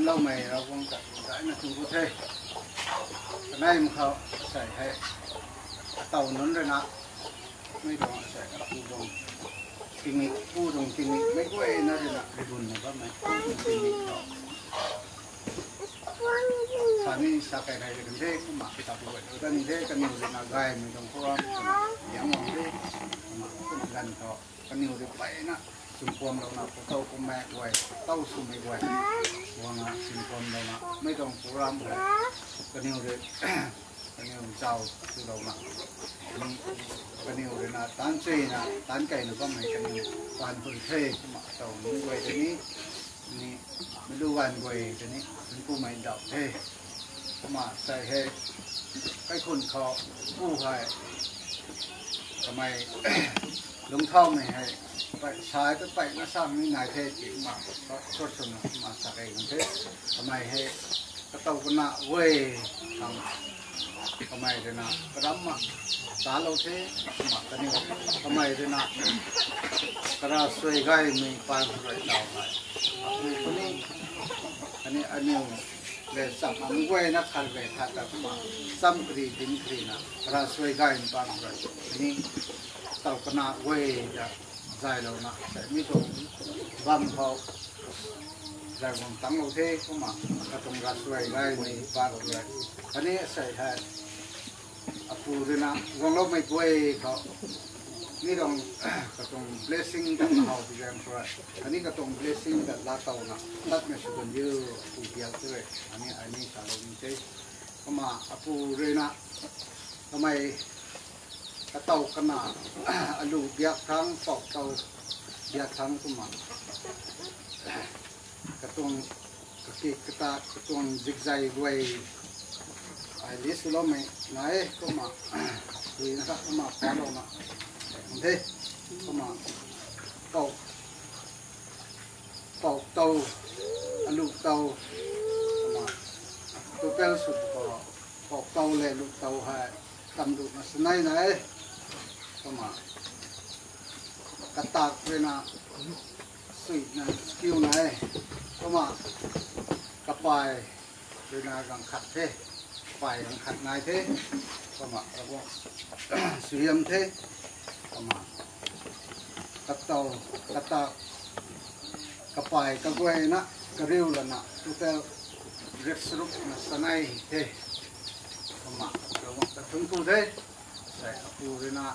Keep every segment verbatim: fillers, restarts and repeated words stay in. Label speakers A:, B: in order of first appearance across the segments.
A: lâu mày nó cũng cả cái là không có thế cái này màเขาใส่ให้เต่านั้นเลยนะไม่ต้องใส่กับปูดงกินปูดงกินไม่กล้วยนะเลยนะไปบุญนะก็ไม่กินเขาตอนนี้สักไก่กันเด็กมาไปตัดด้วยตอนนี้เด็กกันอยู่ในนาไก่ไม่ต้องพร้อมอย่างมองเด็กมาต้นกันเขากันอยู่ในไปนะสุนทรเรานะเต้าก็แม่ไว้เต้าสุ่มไม่ไว้ว่านะสุนทรเรานะไม่ต้องพร้อมเลยกันอยู่ในกันอยู่เจ้าคือเรานะกันอยู่ในนะตันเจนะตันไก่หนูก็ไม่กันอยู่ตันคนเทมาเต้าหนูไว้ทีนี้นี่ไม่รู้วันไว้ทีนี้เป็นผู้ไม่ดับเทก็มาใส่ให้ให้คนเขาผู้ให้ทำไมลงท่อไม่ให้ไปใช้ก็ไปมาสร้างนี่นายเทจิมาก็ชดชนมาสักเองเททำไมให้กระตุกหน้าเว้ยทำทำไมเดนะกระดำมาสาเราเทมากันนี่ทำไมเดนะกระดาษสวยไก่มีปานสวยดาวไงคนนี้อันนี้อันนี้เลยสัมอันเว้ยนักขันเลยถ้าแต่มาซ้ำกรีดินกรีนะกระดาษสวยไก่มีปานสวยอันนี้เต่ากระนาเว้ยจะใจเรานะแต่ไม่ตรงบ้านเขาใจผมตั้งเราเท่ก็มากระตรงรัดไว้ได้ในบ้านเลยอันนี้ใส่แทนอาปูด้วยนะวงเราไม่กล้วยเขานี่ตรงกระตรง blessing กับเขาที่แรงช่วยอันนี้กระตรง blessing กับลาเตานะลัดไม่สุดเยอะปูเดียวด้วยอันนี้อันนี้สารเราไม่ใช่ก็มาอาปูด้วยนะทำไมกระเต่าขนาดอลูเบียกทั้งปอกเต่าเบียกทั้งก็มากระตงกระติกกระตากระตงจิกใจไว้ไอ้ลิสเราไม่ไหนก็มาดีนะครับก็มาพาเรามาเท่ก็มาเต่าปอกเต่าอลูเต่าก็มาตัวเป็นสุดก็ปอกเต่าเลยลูกเต่าให้ตำดูมาสไนไหนก็มากระตากเลยนะสุดนะสกิลไหนก็มากระปายเลยนะกังขัดเทปายกังขัดนายเทก็มาแล้วก็เสียมเทก็มากระเต่ากระตากกระปายกระกวยนะกระเรียวแล้วนะตัวเตลเรียกสรุปนะสไนเทก็มาแล้วก็กระตุ้นกูเทใส่ปูเลยนะ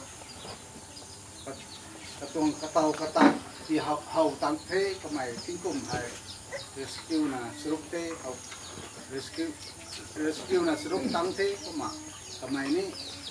A: กระตรงกระเตากระตักที่เฮาเฮาตั้งเทก็ไม่ทิ้งกลุ่มให้ rescue นะสรุปเทเอา rescue rescue นะสรุปตั้งเทก็มาทำไมนี่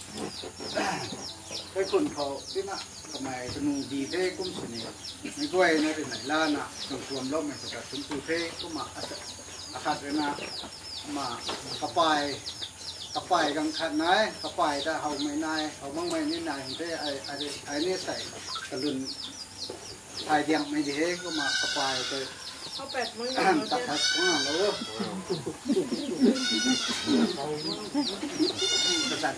A: ให้คนเขาที่น่ะทำไมเป็นนุ่งดีเทกุ้มสนิทไม่กล้วยนะที่ไหนล่านะตรงรวมรอบไม่ถูกกับถึงปูเทก็มาอาคาเลยนะมากระปายกระปายกังขัดนายกระปายถ้าเขาไม่นายเขาบ้างไม่นี่นายเห็นได้ไอ้ไอ้ไอ้นี่ใส่กระลุนไอ้เดียงไม่ดีก็มากระปายไปเขาแปดมือตัดทัดข้างหลังแล้วกระสัด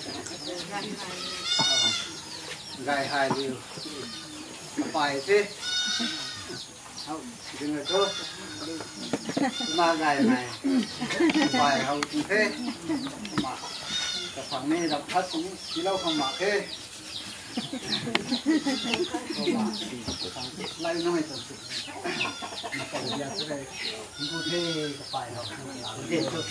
A: ไก่ไฮดิวกระปายสิเอาดึงเลยทุกมาไก่ไหนไปเอาจริงเท่มาแต่ฝั่งนี้เราพัดตรงนี้ที่เราเข้ามาเท่ไล่น้อยตัวสุดมาต่อยาเลยดูเท่ก็ไปเราเท่สุด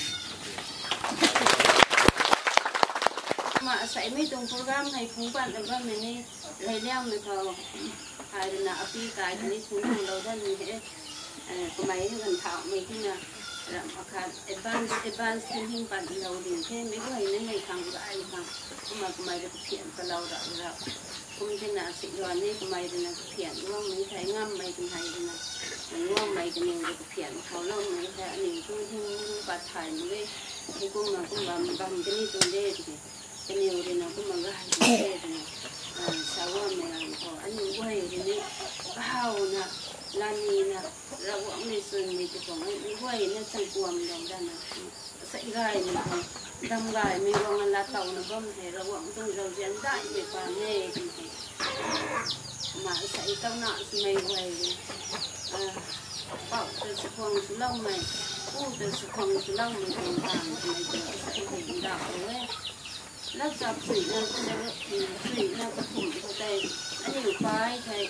A: มาใส่ไม่ตรงโปรแกรมในคุ้งปั่นแต่ว่ามันนี่เลยเลี้ยงเลยเขาหายเลยนะอภิกายอันนี้คุ้งของเราได้เลยก็ไม่ให้กันถามไม่ที่น่ะอาคารเอบ้านเอบ้านสิ่งที่ปั่นเราดีแค่ไม่ก็เห็นในครั้งก็ไอ้ครั้งก็มาก็ไม่ได้เขียนกับเราเราเราก็ไม่ใช่น่ะสิ่งวันนี้ก็ไม่ได้น่ะเขียนว่าไม่ใช่ง่ำไม่เป็นไทยนะมันว่าไม่กันเองก็เขียนเขาเล่าไม่ใช่อันนี้คือที่ปัดถ่ายมันเลยให้กุ้งมากุ้งบำบำจะนี่ตัวเด็ดที่กันเองเลยนะกุ้งมันก็ให้ตัวเด็ดนะชาวว่าไม่อะไรพออันนี้ว่าอย่างนี้ข้าวนะลานีนะเราว่าไม่ส่วนมีจะของไม่ว่าเห็นนั่นสังกวมเราได้นะใส่ไก่เนี่ยดำไก่ไม่ว่ามันละเต่านะก็ไม่เห็นเราว่าต้องเราเรียนได้ในความแน่จริงๆมาใส่เต้าหน้าไม่ไหวเลย
B: bảo từ sự phòng sự lâu mày u từ sự phòng sự lâu mày còn vàng mày từ sẽ hình đạo ấy lớp dọc thủy lên cái đấy thủy lên cái thủng của đây anh hiểu phải thầy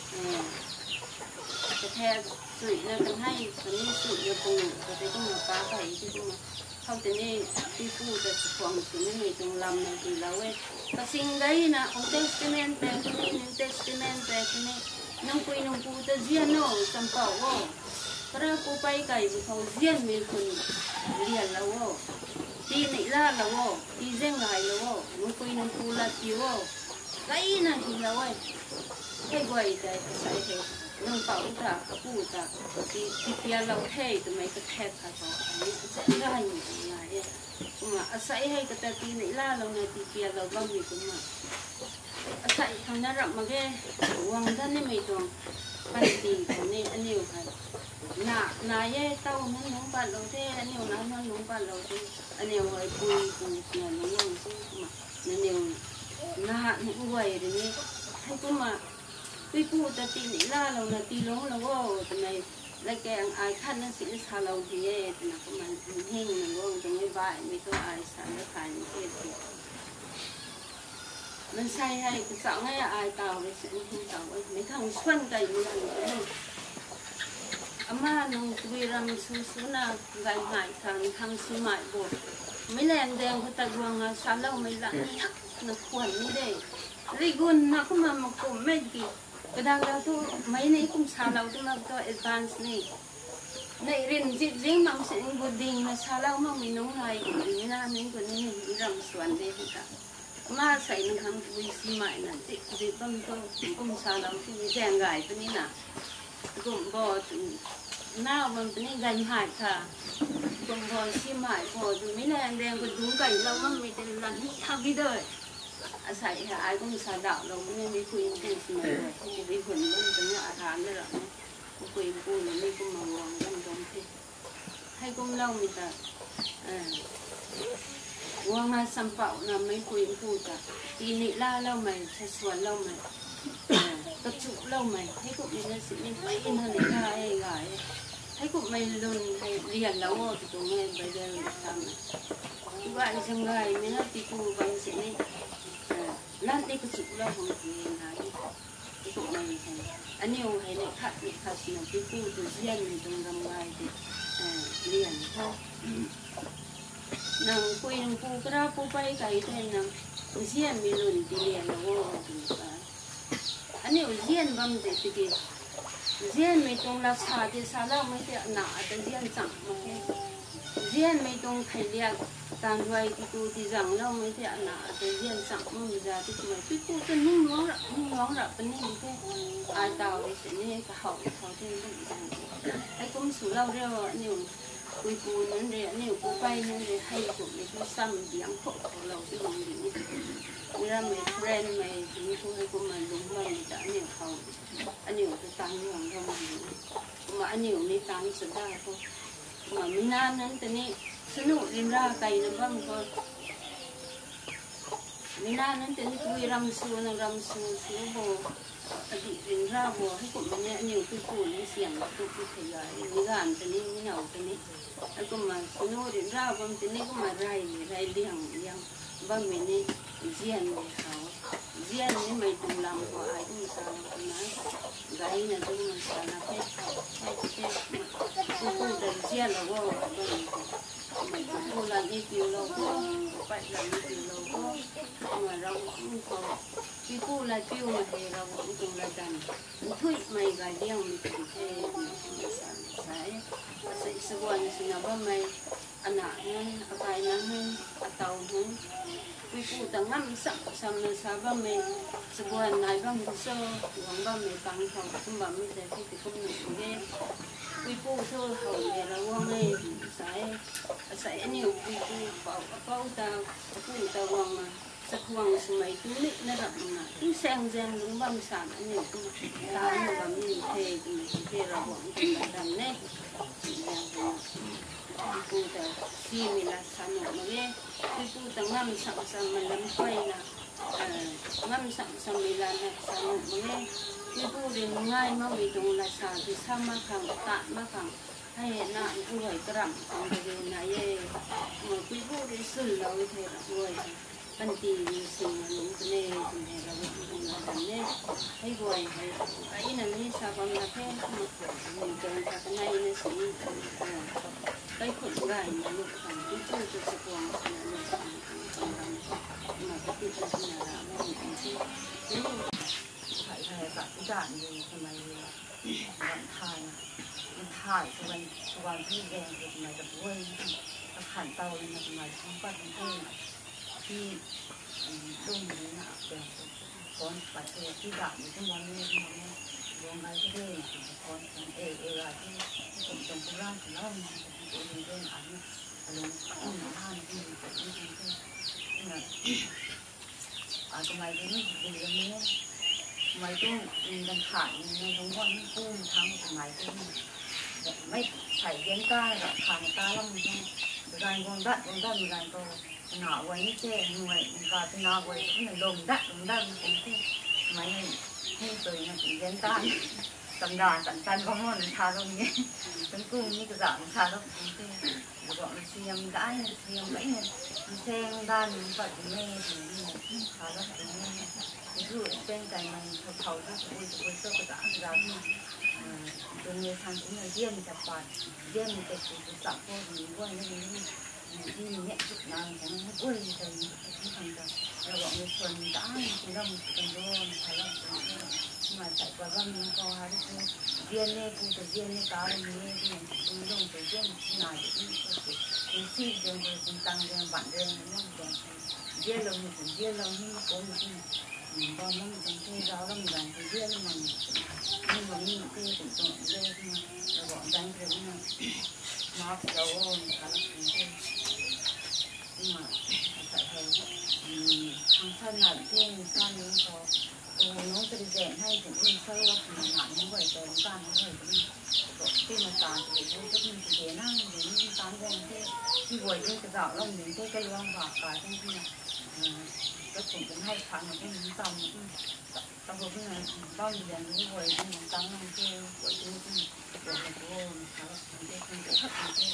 B: cái theo thủy lên cái hay cái này thủy lên cùng cái đấy cũng là phá phải chứ không không thế này đi phu từ sự phòng sự này người trong làm này thì lâu ấy cái sinh đấy là ông testament về cái này new testament về cái này nông quỳ nông phu từ riêng nó trong bảo ô cái cô bay cái gì không riêng mình còn liền lâu ô đi nị ra lâu ô đi riêng ngày lâu ô nông quỳ nông phu là chiếu ô cái này thì lâu ấy cái quầy cái cái cái nông bảo ta phu ta thì thì bia lâu thế tụi mấy cái thẹt cả rồi sẽ ra như này mà sấy hay cái tí nị ra lâu này thì bia lâu bao nhiêu cũng mà sấy thằng nó rậm mà cái uống thân này mấy tuần cái gì cái này anh nhiều cái nà nà ye tao nó nóng bát lâu thế anh nhiều nó nó nóng bát lâu thế anh nhiều người bùi bùi nhà nó nóng chứ mà anh nhiều nà những người đấy nhé hay cũng mà tuy phụ ta tí nị ra lâu là tí lóng lâu ô tụi này lại cái ai khăn nó sẽ xả lâu thì ye tụi nó cũng mà hình nó ngon tụi mấy vải mấy cái ai xả nó khai những cái gì mình say hay cái sợ ngay ai tàu thì sẽ không tàu ấy mấy thằng xuân cái gì là ama nung tui ram su su na gai mai thằng thằng su mai bộ mấy lần đèn của ta guang sa lâu mấy lần thắc nó khuẩn như đây rigun nó cũng mà một cụm mấy gì cái đang đâu tu mấy này cũng sa lâu tu mà to advance này này riêng chỉ riêng mà sẽ bột đình mà sa lâu mà mình nấu này mình na mình còn mình ram xuân đây thì cả mà sai nó thằng tui si mai là chỉ chỉ bấm to cũng sa lâu thì rèn gài cái này nè cũng bò nào mà cái này gành hải cả cũng bò xiêm hải bò từ mấy này đèn còn đúng gành lâu mà mình tên là đi thao đi đời à sai ai cũng xả đạo đâu nên đi quỳ cũng xin mày rồi không đi quỳ cũng cái nhà thán nữa rồi quỳ quỳ là đi cũng mong mong trong trong thế hay cũng lâu mình ta uang na sampau na mấy quỳ quỳ cả đi nị la lâu mày sẽ xuân lâu mày tập trung lâu mày thấy cũng như là sự mình mấy in hơn này gai gai thấy cũng mày luôn hay liền lâu rồi thì tụi mình bây giờ làm này bạn xem gai mới nói thì cô bạn sẽ này lát đi cái chụp lâu không thì nói thì cũng mày hay anh nhiều hay này khát này khát gì thì cô từ riêng thì trong làm gai thì liền thôi nàng quỳ nàng cô cái đó cô bay cái tên nàng riêng mình luôn thì liền lâu rồi thì anh nhiều riêng bấm để thì cái riêng mấy trong là xả thì xả lâu mấy cái nã thì riêng chẳng mà cái riêng mấy trong khai liệt tàn vay thì cô thì rằng lâu mấy cái nã thì riêng chẳng mà bây giờ thì mấy cái cô cái nung nóng rạ nung nóng rạ bên này cái ai tàu thì sẽ nên cái hậu hậu thì cũng ai cũng sủ lâu rồi anh nhiều quý cô nên để anh nhiều cô bay nên để hay cũng để cô xăm tiếng khổ lâu cái gì như là mấy friend mấy những cô cô mà đúng là người ta nhiều không anh nhiều cái tăng nhiều không mà anh nhiều đi tăng sự ra thôi mà mình ăn nên thế này sữa nụ đi ra cày nó văng thôi mình ăn nên thế này tôi ram su nó ram su su bò bị đi ra bò hay cũng nhẹ nhiều cái củ nó xiềng tôi cứ thấy là đi gan thế này như nào thế này anh cũng mà sữa nụ đi ra văng thế này cũng mà rai rai liang liang vâng mình đi riêng người hảo riêng những mấy cùng làm của ai cũng sao cũng nói gái là tôi mà sao là phép hảo hay cái cô cô là riêng là vô mình cô là đi tiêu lâu vô vậy là đi tiêu lâu vô mà rau cũng có cái cô là tiêu mà thì rau cũng cùng là đàn thôi mày gái riêng mình thì thế sai sai sự quan sự nào ba mày anh ạ nên cái năng atau nên quý phụ ta ngắm sắm sắm là sao ba mẹ sebuah này ba mẹ so uang ba mẹ bằng thầu cũng ba mẹ để thì cũng được nghe quý phụ thôi hầu về là uang này sai sai nhiều quý phụ bảo bảo ta phụ ta uang mà sắc uang sumai tu nị nó đậm mà tu sang giang đúng băm sản anh nhiều tu ta nhiều băm nhiều thề thì thề là uang thì đậm nè quý phụ ta khi mình là sản phẩm mà nghe quý phụ ta ngâm sẵn sẵn mà lắm quay là ngâm sẵn sẵn mình là sản phẩm mà nghe ที่พูดเรื่องง่ายมากวิจงราชาที่ซ้ำมาขังตะมาขังให้หน้าผู้ใหญ่กระทำของเรื่องนายเอ๋เมื่อที่พูดเรื่องสื่อเราเทระด้วยปัญจีสิ่งนี้เป็นเรื่องที่เราเป็นคนละกันเนี่ยให้บ่อยให้ไอ้นั่นนี่สาบานละแค่มาขอหนึ่งจนจากในในสิ่งได้ผลได้มาลูกขันที่พูดจะสะกวงขนาดนี้ของเรามาปฏิบัตินาไม่มีที่นี่ถ่ายถ่ายแบบด่านอยู่ทำไมวันถ่ายมันถ่ายวันวันที่แดงทำไมจะด้วยตะขันเตาเลยทำไมทั้งป้าทั้งเพื่อนที่รุ่งนี้นะเป็นคนปัจจัยที่ด่านอยู่ทั้งวันนี้ทั้งวันนี้รวมไปก็ได้คนเอเออะไรที่ผมจงเป็นร่างของเราเป็นเรื่องอันนี้อารมณ์อันนี้ท่านที่เป็นที่ที่ที่อาทำไมถึงไม่ดีอย่างนี้ทำไมต้องมีการขายในโรงวันกู้ทั้งทำไมถึงไม่ใส่เย็นก้ากับขางก้าแล้วมันจะการกองดัดกองดัดมีการก็หนาไว้นี่เจ้หน่วยการเป็นหนาไว้ที่ไหนลมดัดลมดัดมันเป็นที่ทำไมให้ตัวนี้เป็นเย็นก้าตำดานตันตันเขาหมดชาตรงนี้เป็นกุ้งนี่ก็จะชาแล้วเป็นที่แล้วก็เสียมได้เสียมไม่เนี่ยแซงด้านปัดแม่ถึงนี่ชาแล้วเป็นแม่คือเป็นใจมันเขาเขาที่คุยคุยเสื้อกระดาษดำตัวนี้ทางที่เยี่ยมจะปัดเยี่ยมจะคุยสับพวกนี้ว่านี่นี่ที่เนี่ยทุกนางของมันอุ้ยใจที่ทำกันแล้วก็มีส่วนด้านที่เราเป็นโดนชาแล้วมาใส่กระว่ามีก็หาที่เยี่ยมเนี่ยกูจะเยี่ยมเนี่ยการเนี่ยที่กูลงไปเยี่ยมที่ไหนที่กูซีเดินไปคุณตังเดินบันเดินนั่งเดินเยี่ยมเราเนี่ยเยี่ยมเราที่โกงที่บางมันเป็นที่เราเรามีการเยี่ยมมันนี่มันนี่คือถึงตรงเยี่ยมที่มันเราบอกดังเรื่องนั้นมาเราโอ้การเป็นที่ที่มาใส่ให้ทางท่านหนักที่ท่านนี้ก็โอ้น้องจะได้แจ้งให้ถึงที่เขาว่าขนาดนี้ไว้แต่การนี้ไว้ก็ที่มาตามไปดูก็มีเสียนั่งเดี๋ยวนี้ตามแดงที่ที่ไว้ที่กระดาษเราหนึ่งที่ก็ร้องบากกายทั้งที่ก็ผมจะให้ฟังในที่นี้ตามตามพวกนี้บ้านอย่างนี้ไว้ที่ตั้งนั่งที่ไว้ที่ที่ไว้ที่โอ้เขาที่ที่ที่ที่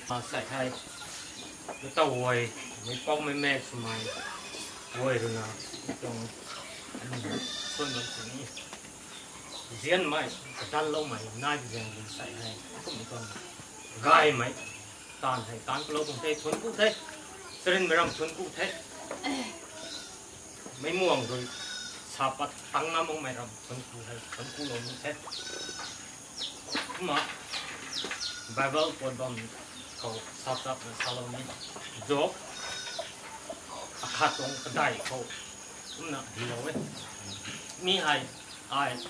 C: ใส่ไทยแล้วเต้าหวยไม่ป้องไม่แม่สมัยหวยดูนะตรงต้นแบบนี้เสียนไหมกระตันเล่าไหมน่าจะยังใส่ให้ก็ไม่ต้องกายไหมตานให้ตานก็เล่าตรงเทชนกู้เทเส้นไม่รำชนกู้เทไม่ม่วงเลยชาปัดตั้งน้ำมองไม่รำชนกู้เทชนกู้ลงเทมาไบเบิลปนบอมเขาซับซับในซาลามีจบอาคาตรงกระไดเขาทุ่มหนักเดียวเว้ยมีไอไอ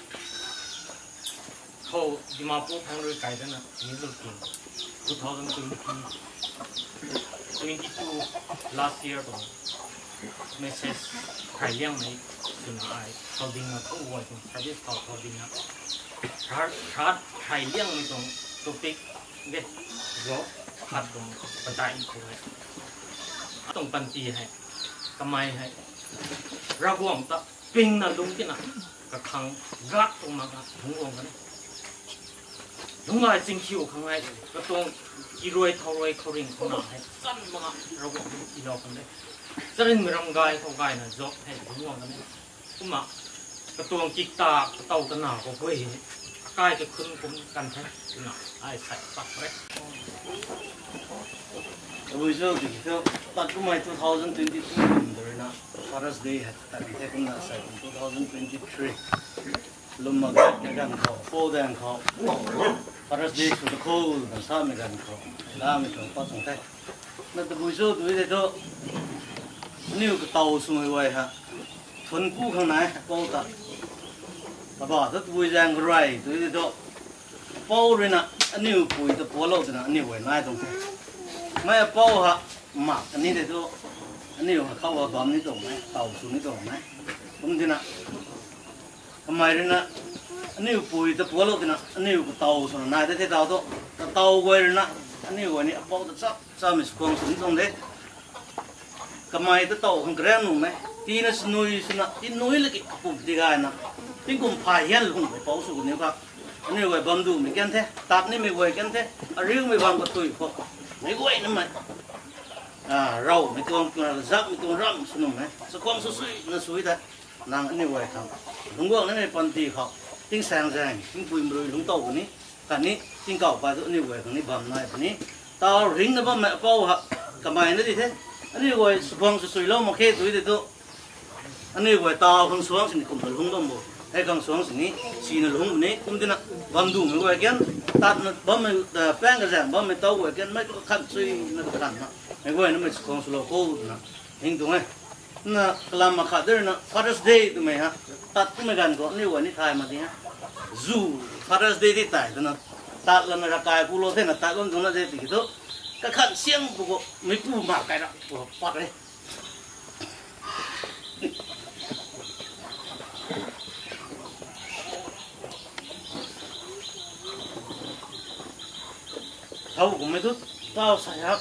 C: เขาดิมาพูดทางเรือไก่ด้วยนะมีลูกกินtwo thousand twenty twenty-two last year ตรงไม่ใช่ใครเลี้ยงไหมถึงไอเขาดิ้งนะเขาอวยตรงเขาที่เขาเขาดิ้งนะชาร์จชาร์จใครเลี้ยงไม่ตรงตุกติกเด็ดจบขัดตรงปัจจัยอีกคนเลยตรงปันตีให้ทำไมให้ระวงตะปิงน่ะลุงที่น่ะกระคังกัดตรงมากระถุงลงกันลุงอะไรจริงคิวข้างในกระตรงกีรวยเท่ารวยเขาริงเขาหนาให้สั้นมากระวงอีดอกกันเลยจะเล่นมือรำกายเขากายน่ะจบให้ถุงลงกันเลยกุมากระตรงจิกตาเต่าตะหนาก็เว้ยกายจะขึ้นคุ้มกันแท้หนาไอ้ใส่ปักเลย
A: We saw the film, but to my two thousand twenty-two, Father's Day had taken us in two thousand twenty-three. Lumagat nagan ko, four dan ko. Father's Day to the cold, and some nagan ko. Dami ko patong tay. Na the we saw the video. New ka tao sumay way ha. Thun ku khang nai ko ta. Ba ta we jang rai to the do. Paul rina new pui the polo na new way nai dong. ไม่ป้อฮะหมักอันนี้เดี๋ยวอันนี้เขาว่าบอมนี่ตรงไหมเต่าสูงนี่ตรงไหมผมทีน่ะทำไมเนี่ยนะอันนี้ปุ๋ยตะปัวโลกทีน่ะอันนี้เต่าส่วนนายแต่ที่เต่าตัวเต่าไว้เลยนะอันนี้ไว้นี่ป้อตะซับซับมีสกองสูงตรงเด็กทำไมตะเต่าข้างแกรมหนุ่มไหม
D: ตีน่ะสนุยสนะตีนุยเลยกับปุ่มตีกันนะตีกุมพายยันลุงไปเป่าสุกเนี่ยครับอันนี้ไว้บำดูไม่กันแท้ตัดนี่ไม่ไว้กันแท้เรื่องไม่บำก็ตุยพอไม่ไว้นั่นไหมอ่าเราไม่ต้องจักไม่ต้องรำสนุกไหมสักความสุยนั่นสวยแต่นางอันนี้ไว้ครับลุงบอกนั่นไม่ปันตีเขาติ้งแสงแสงติ้งปุยมรุยลุงโตคนนี้กันนี้ติ้งเก่าไปตัวนี้ไว้คนนี้บำนายคนนี้ตาริงนะบำแม่เป่าฮะกำไมนั่นดิเท่อันนี้ไว้สุพงสุยแล้วมาเค็ดตัวนี้ตัวอันนี้ไว้ตาคนสว่างสิคุมตะลุงต้องบ่ไอ้คนสว่างสินี้สีนลุงนี้คุมที่น่ะบำดูไม่ไว้กันตัดน่ะบำไม่แป้งกระแสบำไม่เต้าไว้กันไม่ก็ขัดซุยนั่นก็ขัดนะไม่ไว้นั่นไม่สุพงสุโลโก้นะเห็นตรงไหมน่ะกลามาขัดเดินน่ะ Father's Day ตัวไหมฮะตัดก็ไม่กันก็นี่ไว้นี่ถ่ายมาดิฮะ Zoo Father's Day ที่ถ่ายตัวน่ะตัดแล้วน่ะกายกูโลเท่น่ะตัดก็ตรงนั้นได้ติดตัวก็ขัดเสียงพวกไม่ปูมากไกลละพวกปัดเลยเขาผมไม่ทุกเต้าใส่ครับ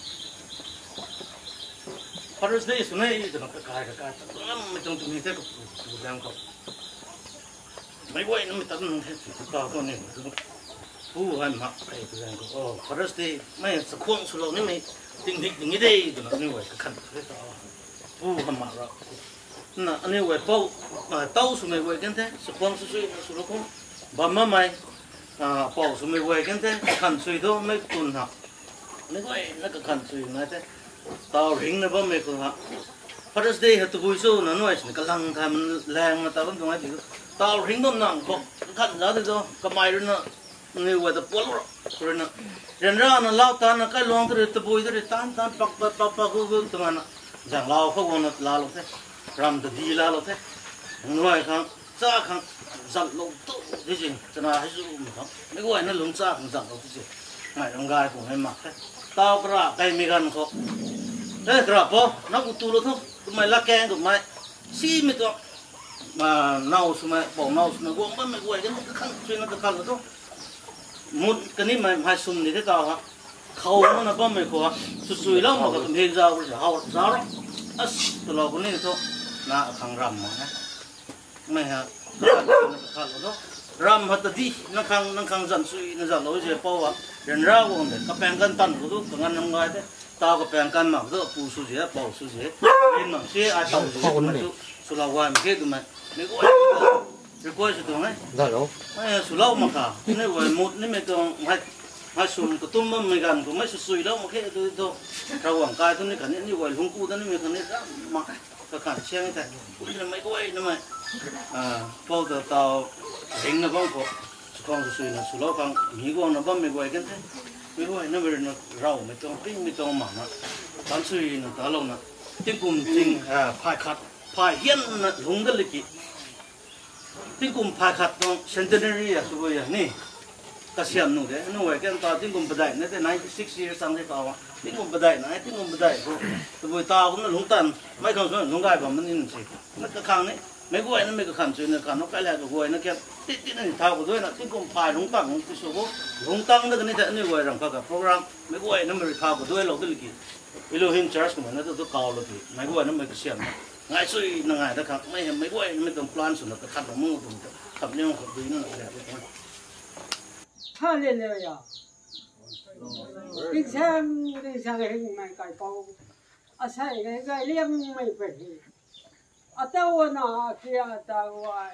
D: Father's Day สุนัยจะมาขายขายไม่ต้องตรงนี้เท่ากับผู้แดงเขาไม่ไหวนะไม่ตัดนั่นแค่สุดเต้าตัวนี้ผู้ให้มาไอ้ผู้แดงเขาโอ้ Father's Day ไม่สักควงสุดเรานี่ไม่ติ่งติ่งอย่างนี้ได้ตัวนี้ไว้ขันเลยต่อผู้ให้มาเราน่ะอันนี้ไว้เป้าเต้าสุนัยไว้กันแท้สักควงสุดสุดเราคงบ้ามาไม่อ่าเป่าสมัยวัยกันเต้ขันสุยโตไม่ตุนหักนี่ก็นักขันสุยนะเต้ตาหิงนะบ้าไม่ก็หัก Father's Day หัดตัวบุยสู้นั่นว่าสิกำลังทำมันแรงมาตาลุ่มตรงไหนดิตาหิงต้นนั่งก็ขันแล้วดิโตก็ไม่รู้นะนี่ว่าจะปวดรู้นะเรื่องนั้นเล่าตานะก็ลองตัวตัวบุยตัวตานตานปักปักปักปักกูตรงนั้นจังเล่าเขาว่านะเล่าเต้รำตัวดีเล่าเต้นี่ว่าครั้งจ้าครั้งจับลงตู้ที่จริงจะน่าให้สู้มั้งครับไม่ว่านั่นลงจ้าของจับลงที่จริงไม่ร่างกายผมให้หมักแค่ตากระไก่มีกันเขาเฮ้ยกระป๋อนักอุตุลุทุกทำไมละแกงถูกไหมซีไม่ต้องมาเน่าสมัยบอกเน่าสมัยวงบ้านไม่ไหวกันก็ขันช่วยนักขันแล้วทุกมุดกันนี่มันให้ซุ่มนี่ที่ตาฮะเขามันนะบ้านไม่ขวาสุดๆแล้วมันก็ต้องเฮจ้าเลยเขาจ้าหรออ่ะตัวเราคนนี้ทุกน่าขังรำมั้งนะไม่ฮะขันแล้วรำฮัตดีนักขังนักขังจันทร์สุยนักจันทร์เราจะเป้าว่าเดินราวงเด็กกับแปลงกันตันก็ทุกกับงานทำงานเด้ตากับแปลงกันหมักเด้อปูสุเสียเป่าสุเสียเป็นหมักเสียอาเต่าสุเสียมันสุสุลาวายมันเกิดดูไหมไม่ก็ไม่ก็สุดตรงไหนได้หรอไม่สุลาวมาค่ะนี่ว่ามุดนี่ไม่ต้องให้ให้สุนก็ตุ้มมันไม่กันก็ไม่สุสุยแล้วมันแค่ตัวตัวระหว่างกายตัวนี้กันนี่ว่าหลวงปู่ตัวนี้ไม่กันนี่มาก็ขันเชียงแต่คุณไม่ก็ไม่ทำไมอ่าพอตัวเต่าเห็นนะบ้างพอสุของสุยนะสุลาวฟังมีก็นะบ้างไม่ก็กันแท้ไม่ว่านั่นเป็นเราไม่ต้องปิ้งไม่ต้องหมักนะตอนซื้อนะตอนลงนะติ้งกุ่มติ้งอ่าพายขัดพายเย็นนะลงกันเลยกี่ติ้งกุ่มพายขัดตรงเซนเตอร์เรียตัวอย่างนี้ก็เสียมหนูเด้หนูไว้กันตอนติ้งกุ่มบันไดนั่นแต่ ninety-six years สามสิบเก้าติ้งกุ่มบันไดนะติ้งกุ่มบันไดตัวตาผมน่ะลงตันไม่เข้าส่วนลงได้ผมมันนี่สิมันก็ครั้งนี้ไม่ก็ไอ้นั่นไม่ก็ขันซื้อเนี่ยขันนกไก่แหลกก็หวยนะแค่ติดติดนั่นท้าวก็ด้วยนะติ้งกุ่มพายลงตั้งที่สุดลงตั้งนั่นก็นี่แต่นี่หวยรำเขากับโปรแกรมไม่ก็ไอ้นั่นไม่ท้าวก็ด้วยเราตัวเล็กวิโลหินชาร์จก็เหมือนนั่นตัวเก่าเลยพี่ไม่ก็ไอ้นั่นไม่ก็เสียมง่ายสุดนั่งง่ายแต่ครับไม่เห็นไม่ก็ไอ้ไม่ต้องพลานสุดแต่ขัดมือผมขับเนี่ยขับดีนั่นแหละ
E: ท่าเรียนเลยอ่ะดิฉันดิฉันเห็นไม่ไก่เป่าอาศัยไก่เลี้ยงไม่เป็นอาเต้าหน้าเสียตาไว้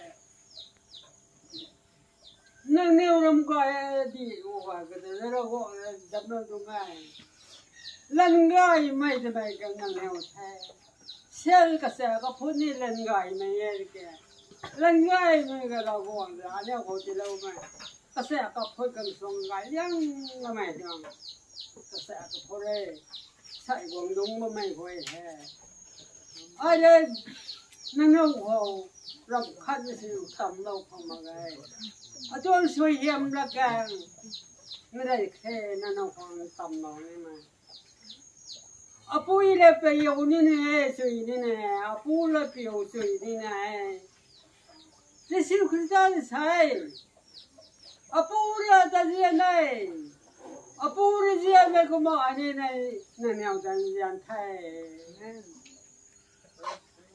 E: นั่งเนี่ยรำก็ดีว่าก็จะเราก็ดำเนินตรงไหนลันไก่ไม่จะไปกันนั่งเนี่ยแท้เชื่อก็เสียก็พูดนี่ลันไก่ไม่เยอะแก่ลันไก่ไม่ก็เราก็ว่าอันนี้เขาจะเล่าไหมก็เสียก็พูดกันสองไก่ยังไม่จังก็เสียก็พูดเลยใส่วงดุงก็ไม่ค่อยแท้ไอ้เด็กนั่นเราเขารำคันสิวทำเราพอมาไงอาจารย์ช่วยเยี่ยมละกันไม่ได้แค่นั่นเราฟังทำเราเนี่ยมาอาปุยเล็บไปอยู่นี่เนี่ยสวยนี่เนี่ยอาปุยเล็บไปอยู่สวยนี่เนี่ยที่สิ่งที่จะใช้อาปุยอาจจะเรียนได้อาปุยเรียนไม่ก็มาอันนี้เนี่ยนั่นเอาแต่เรียนไทย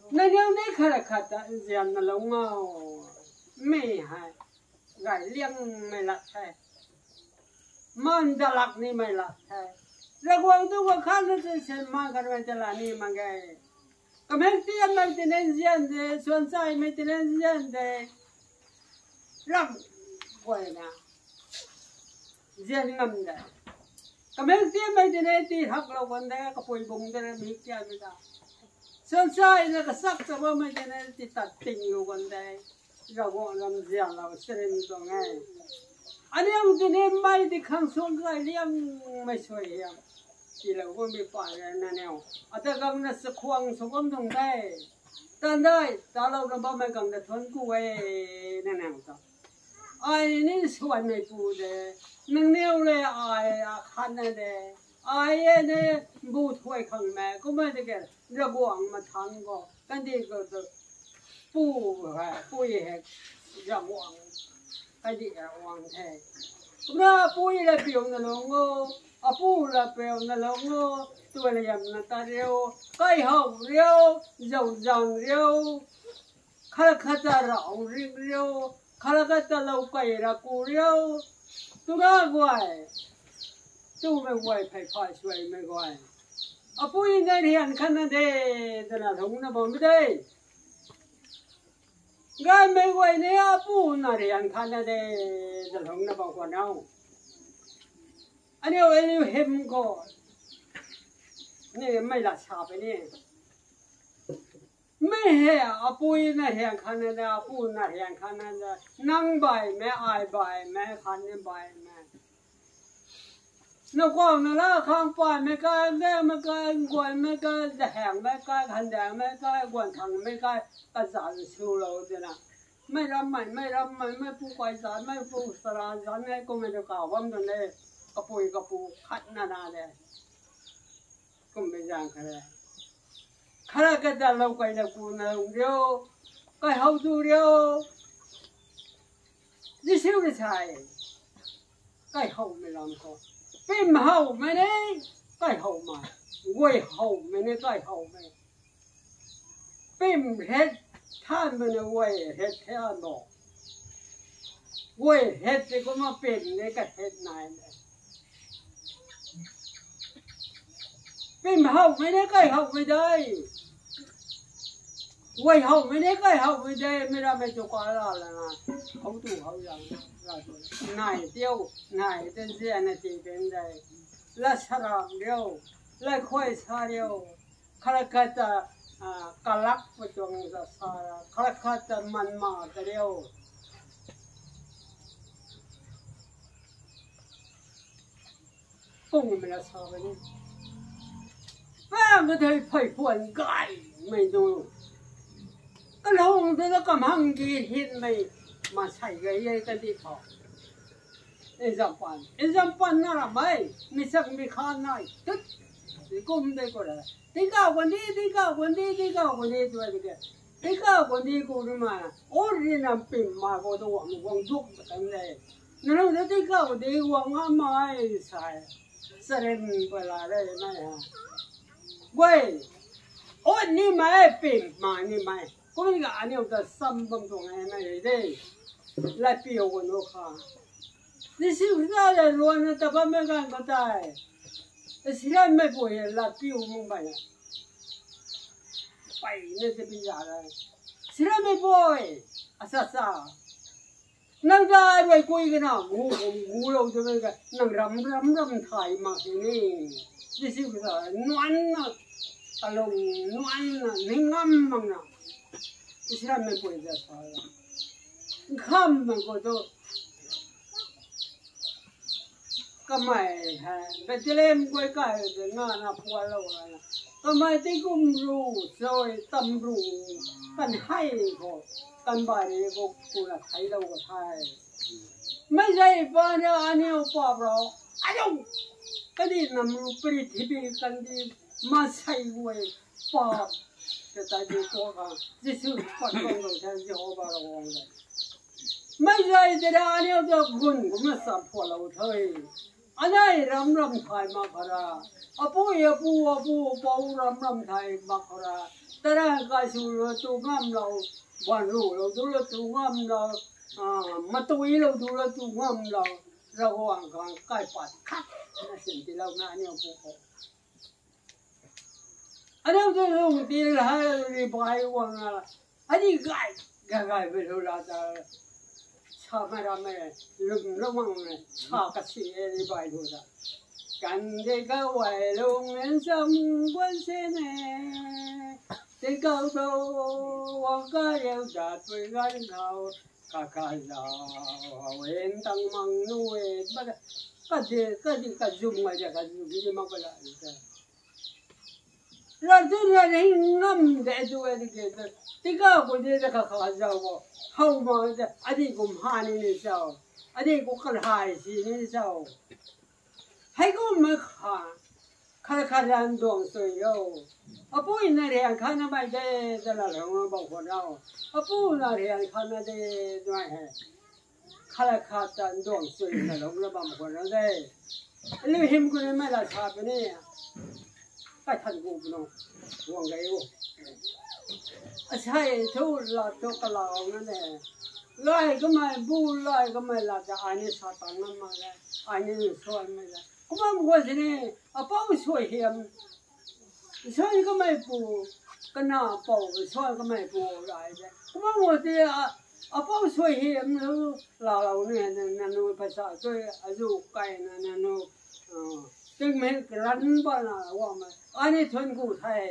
E: นั่นยังได้ขนาดขัดเจียนนั่นลงเงาไม่หายไก่เลี้ยงไม่ละแท้มันจะหลักนี่ไม่ละแท้ระวังตัวข้างนั้นจะเชื่อมันกันเป็นจะละนี่มันไงก็ไม่เตียนไม่ตีนเจียนเดส่วนใจไม่ตีนเจียนเดรับไว้นะเจียนงำได้ก็ไม่เตียนไม่ตีนตีหักเราวันเดก็ป่วยบุ้งเดมีเจียนไม่ได้ส่วนใจเนี่ยก็สักแต่ว่าไม่ตีนตีตัดติ่งอยู่วันเดเราก็ลำเจียนเราเสร็จตรงไงอันนี้มันตีนไม่ตีข้างส่วนใจเลี้ยงไม่ช่วยยังที่เราก็ไม่ป่าเลยนั่นเองอาจจะกำลังสักควงสมบูรณ์ตรงได้ตอนได้ตอนเราเราบ้าไม่กำลังทนกู้ไว้นั่นเองก็ไอ้นี่ส่วนไม่พูดเลยนั่งเลี้ยวเลยไอ้ขันนั่นเลยไอ้เนี่ยบูถวยขังแม่ก็ไม่ได้แก่ระบวงมาทันก็กันดีก็จะปูฮะปูยี่ห้ระบวงกันดีระวังแท้ก็ปูยี่ระเบียงนั่นลงก็อาปูละเปลวนั่นลงก็ตัวเลี้ยงนั่นตาเรียวไก่หงเรียวเจ้าจังเรียวข้าข้าจะร้องริงเรียวข้าข้าจะเล่าไก่รักกูเรียวตัวกวายตัวไม่ไหวไผ่พ่อช่วยไม่ไหวอาปูยังไงเรียนขนาดเด็ดแต่ละทงน่ะบอกไม่ได้ก็ไม่ไหวเนี่ยอาปูน่ะเรียนขนาดเด็ดแต่ละทงน่ะบอกว่าเนาะอันนี้เอาไอ้นี่เห็นก็นี่ไม่ละชาไปนี่ไม่เห็นอาปูน่ะเรียนขนาดเด็ดอาปูน่ะเรียนขนาดเด็ดนั่งใบแม่อายใบแม่ขันนี่ใบแม่นกว่านั่นละข้างป่าไม่กล้าแม่ไม่กล้ากวนไม่กล้าจะแหงไม่กล้าขันแดงไม่กล้ากวนทางไม่กล้ากระสานชูเราเดี๋ยวนะไม่รับมันไม่รับมันไม่ปูไก่สารไม่ปูสารสารไม่ก็ไม่ได้กล่าวว่ามันเลยกระปุยกระปูขัดนานาเลยก็ไม่ยังใครข้าก็จะเล่าไก่ละกูนะเดียวไก่เฮาดูเดียวยิ่งเสียวเลยใช่ไก่เฮาไม่ลำคอเป็นเฮาไม่ได้ไก่เฮามาเว้ยเฮาไม่ได้ไก่เฮาไม่เป็นเฮ็ดท่านมันเว้ยเฮ็ดแท้ดอกเว้ยเฮ็ดที่ก็มาเป็นเลยก็เฮ็ดนายเลยเป็นเฮาไม่ได้ไก่เฮาไม่ได้เว้ยเฮาไม่ได้ไก่เฮาไม่ได้ไม่ได้ไม่จกอะไรแล้วนะเขาดูเขาอย่างนายเดียวนายเป็นเสียนาทีเป็นได้ละชรามเดียวละค่อยชาเดียวข้าราชการกลักประจงจะสาระข้าราชการมันมาเดียวปุ่งไม่ละชาไปนี่แม่ก็ได้ไผ่พวนไก่ไม่ดูก็ลงแต่ละกำหังกีหินไม่มาใส่กันยัยกันดีพอเอ็นจำปันเอ็นจำปันน่ะไม่มีสักมีข้านないทุกที่กุมได้ก็ได้ที่ก้าวคนนี้ที่ก้าวคนนี้ที่ก้าวคนนี้ตัวเดียวที่ก้าวคนนี้กูรู้มาโอ้ยน้ำปิ่มมาก็ต้องหวังหวังทุกกันเลยนั่นเราที่ก้าวที่หวังอะไรไม่ใช่เสร็จเวลาได้ไหมฮะเว้ยโอ้ยนี่ไม่ปิ่มมานี่ไม่ก็ไม่ก็อันนี้จะซ้ำบางตรงไหนไม่ได้来比我那看，你是不是在乱呢？大把没干个在，现在没不会来比我们班呀，白那这边家了，现在没不会，啊啥啥，那个外国一个呢，我我我老这个那ramramram台嘛是呢，你是不是暖呐？啊龙暖呐，你安嘛呐？现在没不会在啥了。看嘛，我都干嘛哈？那这里不会干的，那那破了了。干嘛得公路，所谓登路，กันให้ก็กันบ่ายก็กูละไทยเราก็ไทยไม่ใช่ป้าเนี่ยอันนี้ป้าเราอายุก็ดีนำรูปริธิบิกันดีมาใช้ไว้ป้าจะตายดีกว่ากันที่สุดปัจจุบันเราใช้ที่หัวบาร์วงเลยไม่ใช่แต่อันนี้ก็กุนก็ไม่สับพอเราเท่าไหร่อันนี้รำรำไทยมาคราอปูยอปูอปูปูรำรำไทยมาคราแต่ละกายสูรตุงามเราวันรู้เราดูเราตุงามเราอ่ามาตุยเราดูเราตุงามเราเราวางกันใกล้ปัดคัดนั่นสิ่งที่เราหน้าเนี่ยปูเขาอันนี้จะลงที่ละรีบายวังอะไรอันนี้ไก่ไก่ไก่ไปดูละจ้าชาไม่รำไม่ลุงลุงมังเลยชากระสีรีบายดูละกันเด็กวัยลุงเงินสมบูรณ์เสน่ห์เด็กโตว่าก็เรียวจัดไปกันเขาข้าข้าจะเว้นตั้งมังนู่นบ้าก็เด็กก็เด็กก็จุ่มมาจากก็จุ่มที่มันก็ละเราดูเราเห็นน้ำเด็ดด้วยเด็กที่ก็คนเด็กข้าข้าจะว่าเขามาจะอดีตกุมภานี่นี่เจ้าอดีตกุกหายสินี่เจ้าให้กูไม่ขาข้าข้ารันดวงสวยโยอาปูอินาเรียนข้าน้าไม่ได้แต่ละเรื่องบอกคนเราอาปูอินาเรียนข้าน้าได้ด้วยเหรอข้าข้าจันดวงสวยแต่ละเรื่องบอกคนเราได้เรื่องหิมกุลไม่ละชาเป็นเนี่ยก็ทันกูปนห่วงไงกูใช่ทุกละทุกละนั่นแหละไล่ก็ไม่บูไล่ก็ไม่ละจะอันนี้สตังนั่นมาเลยอันนี้สวยไม่ละกูไม่บอกสิเนี่ยอาปูสวยเหี้ยมสวยก็ไม่ปูก็น่าปูสวยก็ไม่ปูอะไรเลยกูไม่บอกสิอาปูสวยเหี้ยมนู้เราเราเนี่ยนั่นนู้ภาษาสวยอายุไกลนั่นนู้จึงไม่กลั้นบ้านว่ามันอันนี้ทนกูไทย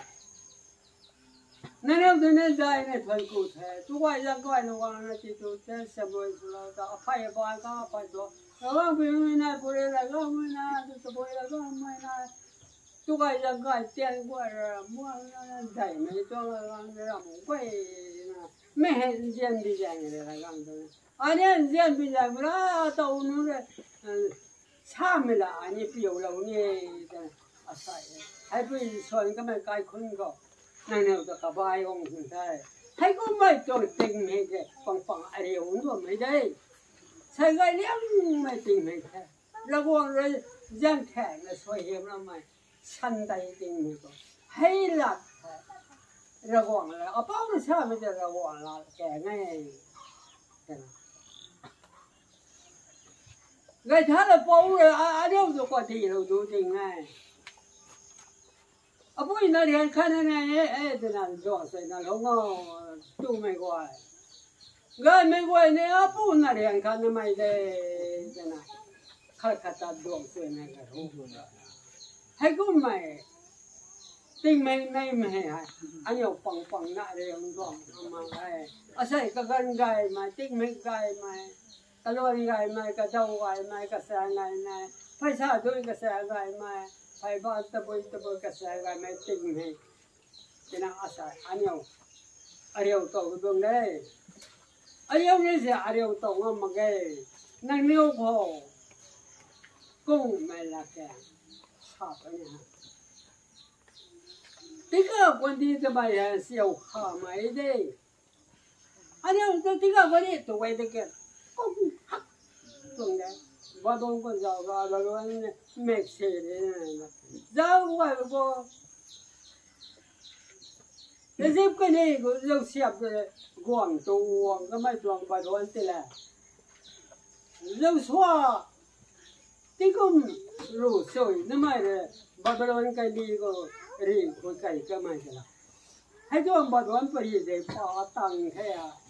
E: นั่นเราตัวนี้ใจเนี่ยทนกูไทยทุกวันยังก็วันวันนั้นที่ตัวเจ้าสมุทรสุราษฎร์อภัยบ้านก็อภัยตัวเราไม่ไม่น่าพูดอะไรก็ไม่น่าตัวสมุทรก็ไม่น่าทุกวันยังก็เตี้ยกว่ามั่วนั่นใจไม่ตัวเราเราไม่นะไม่เห็นเจียนดีใจเลยละกันตัวอันนี้เจียนดีใจไม่ละตัวนู้นเลยชาไม่ละอันนี้เปรี้ยวเราเนี่ยอาศัยให้ไปชวนก็ไม่ไกลคนก็นั่นเราจะกระบายองค์ได้ให้ก็ไม่ต้องติงไม่ได้ฟังฟังอะไรองค์ก็ไม่ได้ใช่ก็เลี้ยงไม่ติงไม่ได้ระวังเลยยังแข็งเลยช่วยเห็นเราไหมฉันได้ติงไม่ก็ให้หลักระวังเลยเอาเป้าชาไม่ได้ระวังละแก่ง่ายกันไงถ้าเราเป้าเลยอันนี้เราก็ที่เราดูจริงไงอาปูอินาเรียนข้านั่นไงเอ๊ะแต่นั่นดวงสวยนั่นเราก็ดูไม่กว่าไงไม่กว่าเนี่ยอาปูอินาเรียนข้านั่นไม่ได้แต่นั่นข้าข้าตัดดวงสวยนั่นก็รู้แล้วให้กูไม่ติงไม่ไม่ไม่ให้อันนี้ปังปังน่าเรียนดวงมาไงอาศัยก็กันไงมาติงไม่ไงมาตลอดไงมากระเจ้าไงมากระแสไงไงภาษาด้วยกระแสไงมาไปบ้านตะบุยตะบุยกระแสไงมาติงให้ที่นั่งอาศัยอันนี้อันนี้ตัวดวงได้อันนี้นี่สิอันนี้ตัวงามไงนั่งนิ้วพอกุ้งไม่ละแกชอบอันนี้ที่ก็คนที่จะไปเสียวขาไม่ได้อันนี้ตัวที่ก็คนที่ตัวไว้ได้แก่ก็หักตรงนี้ว่าตรงก็จะว่าเราเนี่ยไม่เชื่อเลยนะจะว่าก็แต่สิบคนนี้ก็เราเสียบเลยกวางตัวก็ไม่ตรงไปโดนตีแหละเราชัวที่ก็รู้สวยนั่นไม่เลยบาดโดนกันดีก็รีบคนไก่ก็ไม่ใช่ละให้ตัวบาดโดนไปได้พอตั้งแค่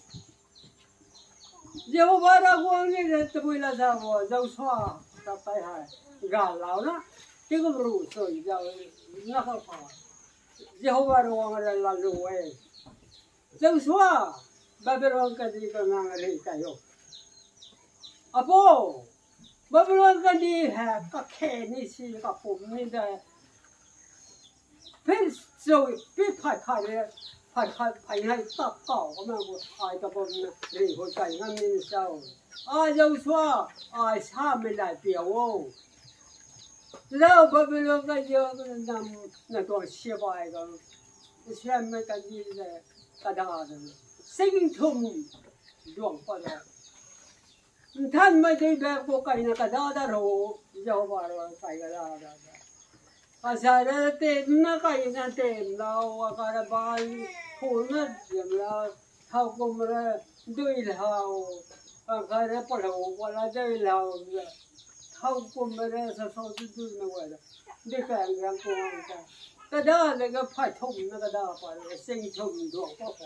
E: เจ้าบ้านเราเนี่ยจะไปละจ้าวเจ้าชัวจะไปหากาลแล้วนะที่ก็รู้สวยเจ้าน่าเข้าพอเจ้าบ้านเราเนี่ยละรู้เองเจ้าชัวบาดโดนกันดีก็นั่งรีบกันอยู่อ่ะพ่อบาดโดนกันดีแฮะก็แค่นี้สิก็ผมนี่ได้เพิ่งสวยเพิ่งผ่านผ่านเลยผ่านผ่านผ่านให้ตับเก่าก็มาบุไอ้ตะบนนะรีหัวใจงั้นนี่เจ้าอ้ายเจ้าชัวอ้ายชาไม่ได้เปรียวแล้วบาดโดนกันเยอะก็นำนั่นตัวเชี่ยไปกันเชี่ยไม่กันดีเลยกระดาษสิ่งทุ่มดวงไปแล้วท่านไม่ได้แบกพวกไก่นะกระดาดาโรยาวบาร์ไก่กระดาดาภาษาเต็มนะไก่นะเต็มเราอาการบาลพูดนะอย่างเราเท่ากุมระด้วยเราอาการปะเราวันละด้วยเราเท่ากุมระสักสุดด้วยนะว่าด้วยการงานตัวกันกระดาเลยก็พัดทุ่มนะกระดาไปเส้นทุ่มดวงก็พอ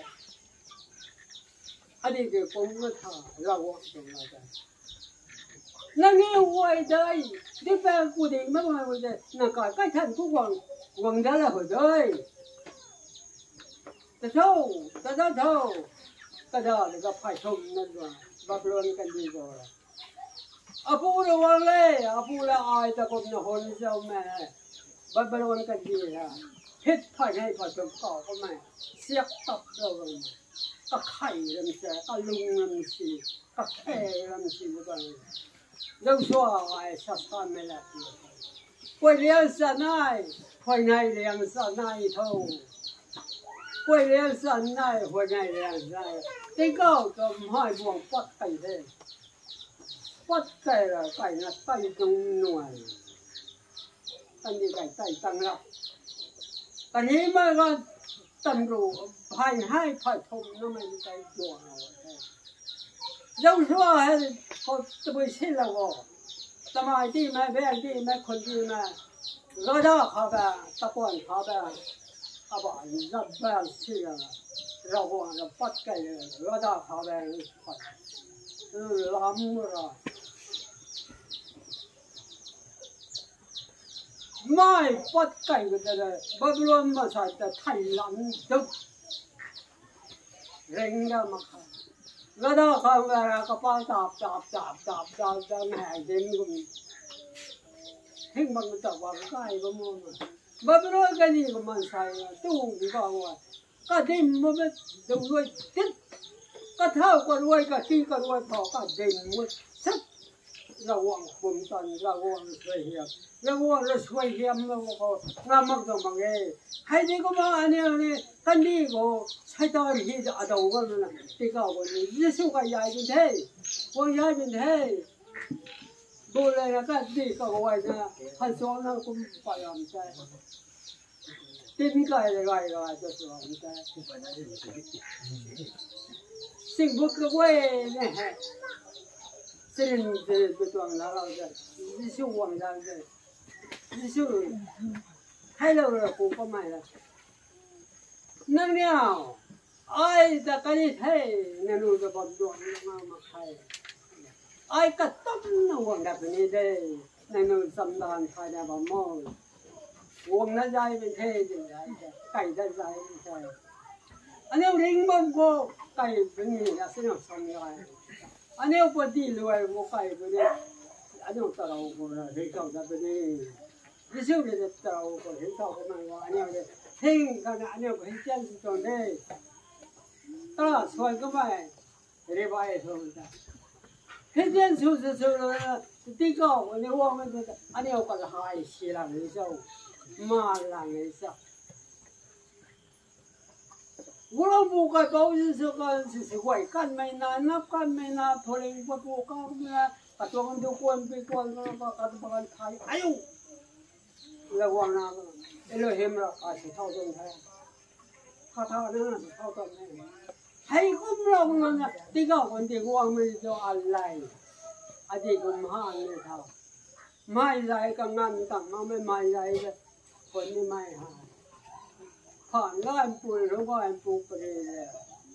E: อันนี้ก็คงไม่ท่าเราว่าตรงนั้นนั่นเองวัยได้ที่แปลกูเด็กไม่มาวัยได้นักการก็ท่านทุกวันวันได้ละหัวได้แต่เท่าแต่เท่าเท่ากระดาษก็พัดทุ่มนั่นว่าบับลอนกันดีกว่าอาพูดวันเลยอาพูดละอายตะกบนคนเจ้าแม่บับลอนกันดีละพิษพัดให้พัดทุ่มก่อก็ไม่เสียกตับเราเลยก็ไข่ลำเสียก็ลุงลำสีก็แค่ลำสีก็เลยเราชัวร์ไอ้ชาติไม่ละไปเลี้ยงสันายไปไหนเลี้ยงสันายเท่าไปเลี้ยงสันายไปไหนเลี้ยงสันายที่ก็ก็ไม่บวงปัดไก่เลยปัดไก่ละไก่น่ะไก่ตรงหน่วยอันนี้ไก่ไก่ตั้งรับอันนี้มันก็ตำรวจพายให้พายทมนั่นไม่ได้ตัวเราเราชัวร์ให้เขาจะไปเชื่อเราทำไมที่ไม่แบกที่ไม่คนที่ไม่เราได้เขาแบบตะกอนเขาแบบเขาบอกนับแบบเชื่อเราว่าเราปัดไก่เราได้เขาแบบปัดล้ำมือไม่ปัดไก่ก็ได้บับลอนมาใส่แต่ไทยล้ำจุดเร่งได้มาค่ะแล้วถ้าเขาเวลากระเป๋าจับจับจับจับจับจับแหงเต็มก็มีทิ้งบางจับวางใกล้ก็มั่วบับลอนกันนี่ก็มันใส่ตู้ที่เขาว่าก็ดิ้นมันไม่ดูด้วยติดก็เท่าก็รวยก็ที่ก็รวยพอก็ดิ้นมันสักระวังคุมตันระวังช่วยเฮียระวังเราช่วยเฮียมเราก็งามักต้องมังเอให้ดีก็มาอันนี้อันนี้กันดีก็ใช้ตัวที่จะเอาตัวกันนะที่เขาคนนี้ยิ่งสู้กันใหญ่เป็นเท่วันใหญ่เป็นเท่ดูเลยนะกันดีก็ไว้นะท่านสอนเราคุณพยายามใจทิ้งไกลเลยไกลเลยจะสอนใจสิ่งบุกเว้ยเนี่ย这里这这装了了的，一宿晚上的，一宿太lâu rồi cũng có mày rồi. Nâng nhau, ai ta cái gì thế, nên nuôi cho bọn đuổi nó mà thay. Ai cả tóc nó quăng đập như thế, nên nuôi xâm đàn thay ra vào mồi. Quăng nó dây bên thế thì đấy, cày ra dây bên thế. Anh em ring bông cô, cày bên gì là sẽ nào xong rồi. Anh em có đi lùi một cái bên đây, anh em tàu của là thấy tàu ra bên đây, ví dụ như tàu của thấy tàu của mình anh em đây, thinh cái anh em thấy chân trong đây, ta xoay cái bài, để bài thôi ta, thấy chân xuống xuống xuống là tí cao, anh em uống cái anh em có là hai xí là người sao, mà là người sao. Wala po ka pa sa kan si Siway kan may nanap kan may na tuling pa po ka na katuang dukuan pikuan na katabakan tayo ayaw lawang na Elohim ra kasi tao dong tayo kata na sa tao dong tayo hay kum lang na tigaw kundi ko ang may do alay adi kumhan ni tao may lai ka ngan tang may may lai ka kundi may haผ่านก็อันปูหรือว่าอันปูไปเลย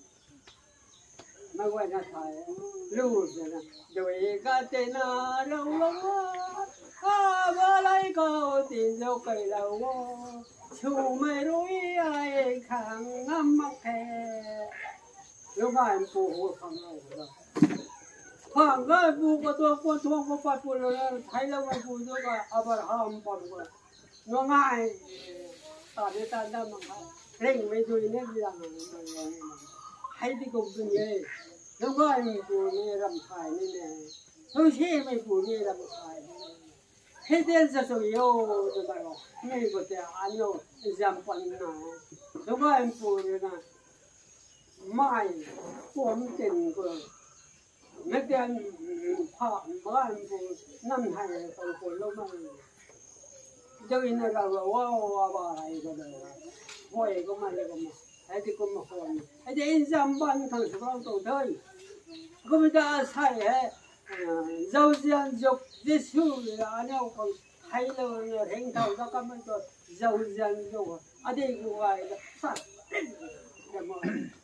E: ไม่ว่าจะถ่ายรูปนะโดยก็เจนาเราว่าข้าว่าไรก็ตีนเราไปเราว่าชูไม่รู้ไอ้ขังน้ำมักแพ้หรือว่าอันปูหัวฟังเราผ่านก็ปูก็ตัวคนทวงก็ปัดปูเลยไทยเราไม่ปูด้วยก็อับราฮัมปัดก็ง่ายง่ายตอนนี้ตอนนั้นมันเร่งไม่ดูเนี่ยยังมันยังให้ที่กบเป็นยัยแล้วก็มีปูนี่รำคาญนี่แน่ทุกที่ไม่ปูนี่รำคาญให้เดินจะสวยโย่ตัวเราไม่ก็จะอันโย่จำปันนะแล้วก็มีปูนี่นะไม่ผมเต็มก็ไม่เดินผ่านบ้านกูนั่นให้ตอนคนลงมาเจ้าอินเราว่าว่าว่าอะไรก็ได้ห่วยก็มาเลยก็มาไอ้ที่ก็มาห่วยไอ้ที่อินซัมบ้านทั้งสองตัวเท่าก็ไม่ได้ใช่เหรอเจ้าเสียงจบดิสูอันนี้ก็ให้เราเนี่ยเห็นเท่าก็ก็ไม่ก็เจ้าเสียงจบอันนี้กูว่าสัตว์เดี๋ยวมา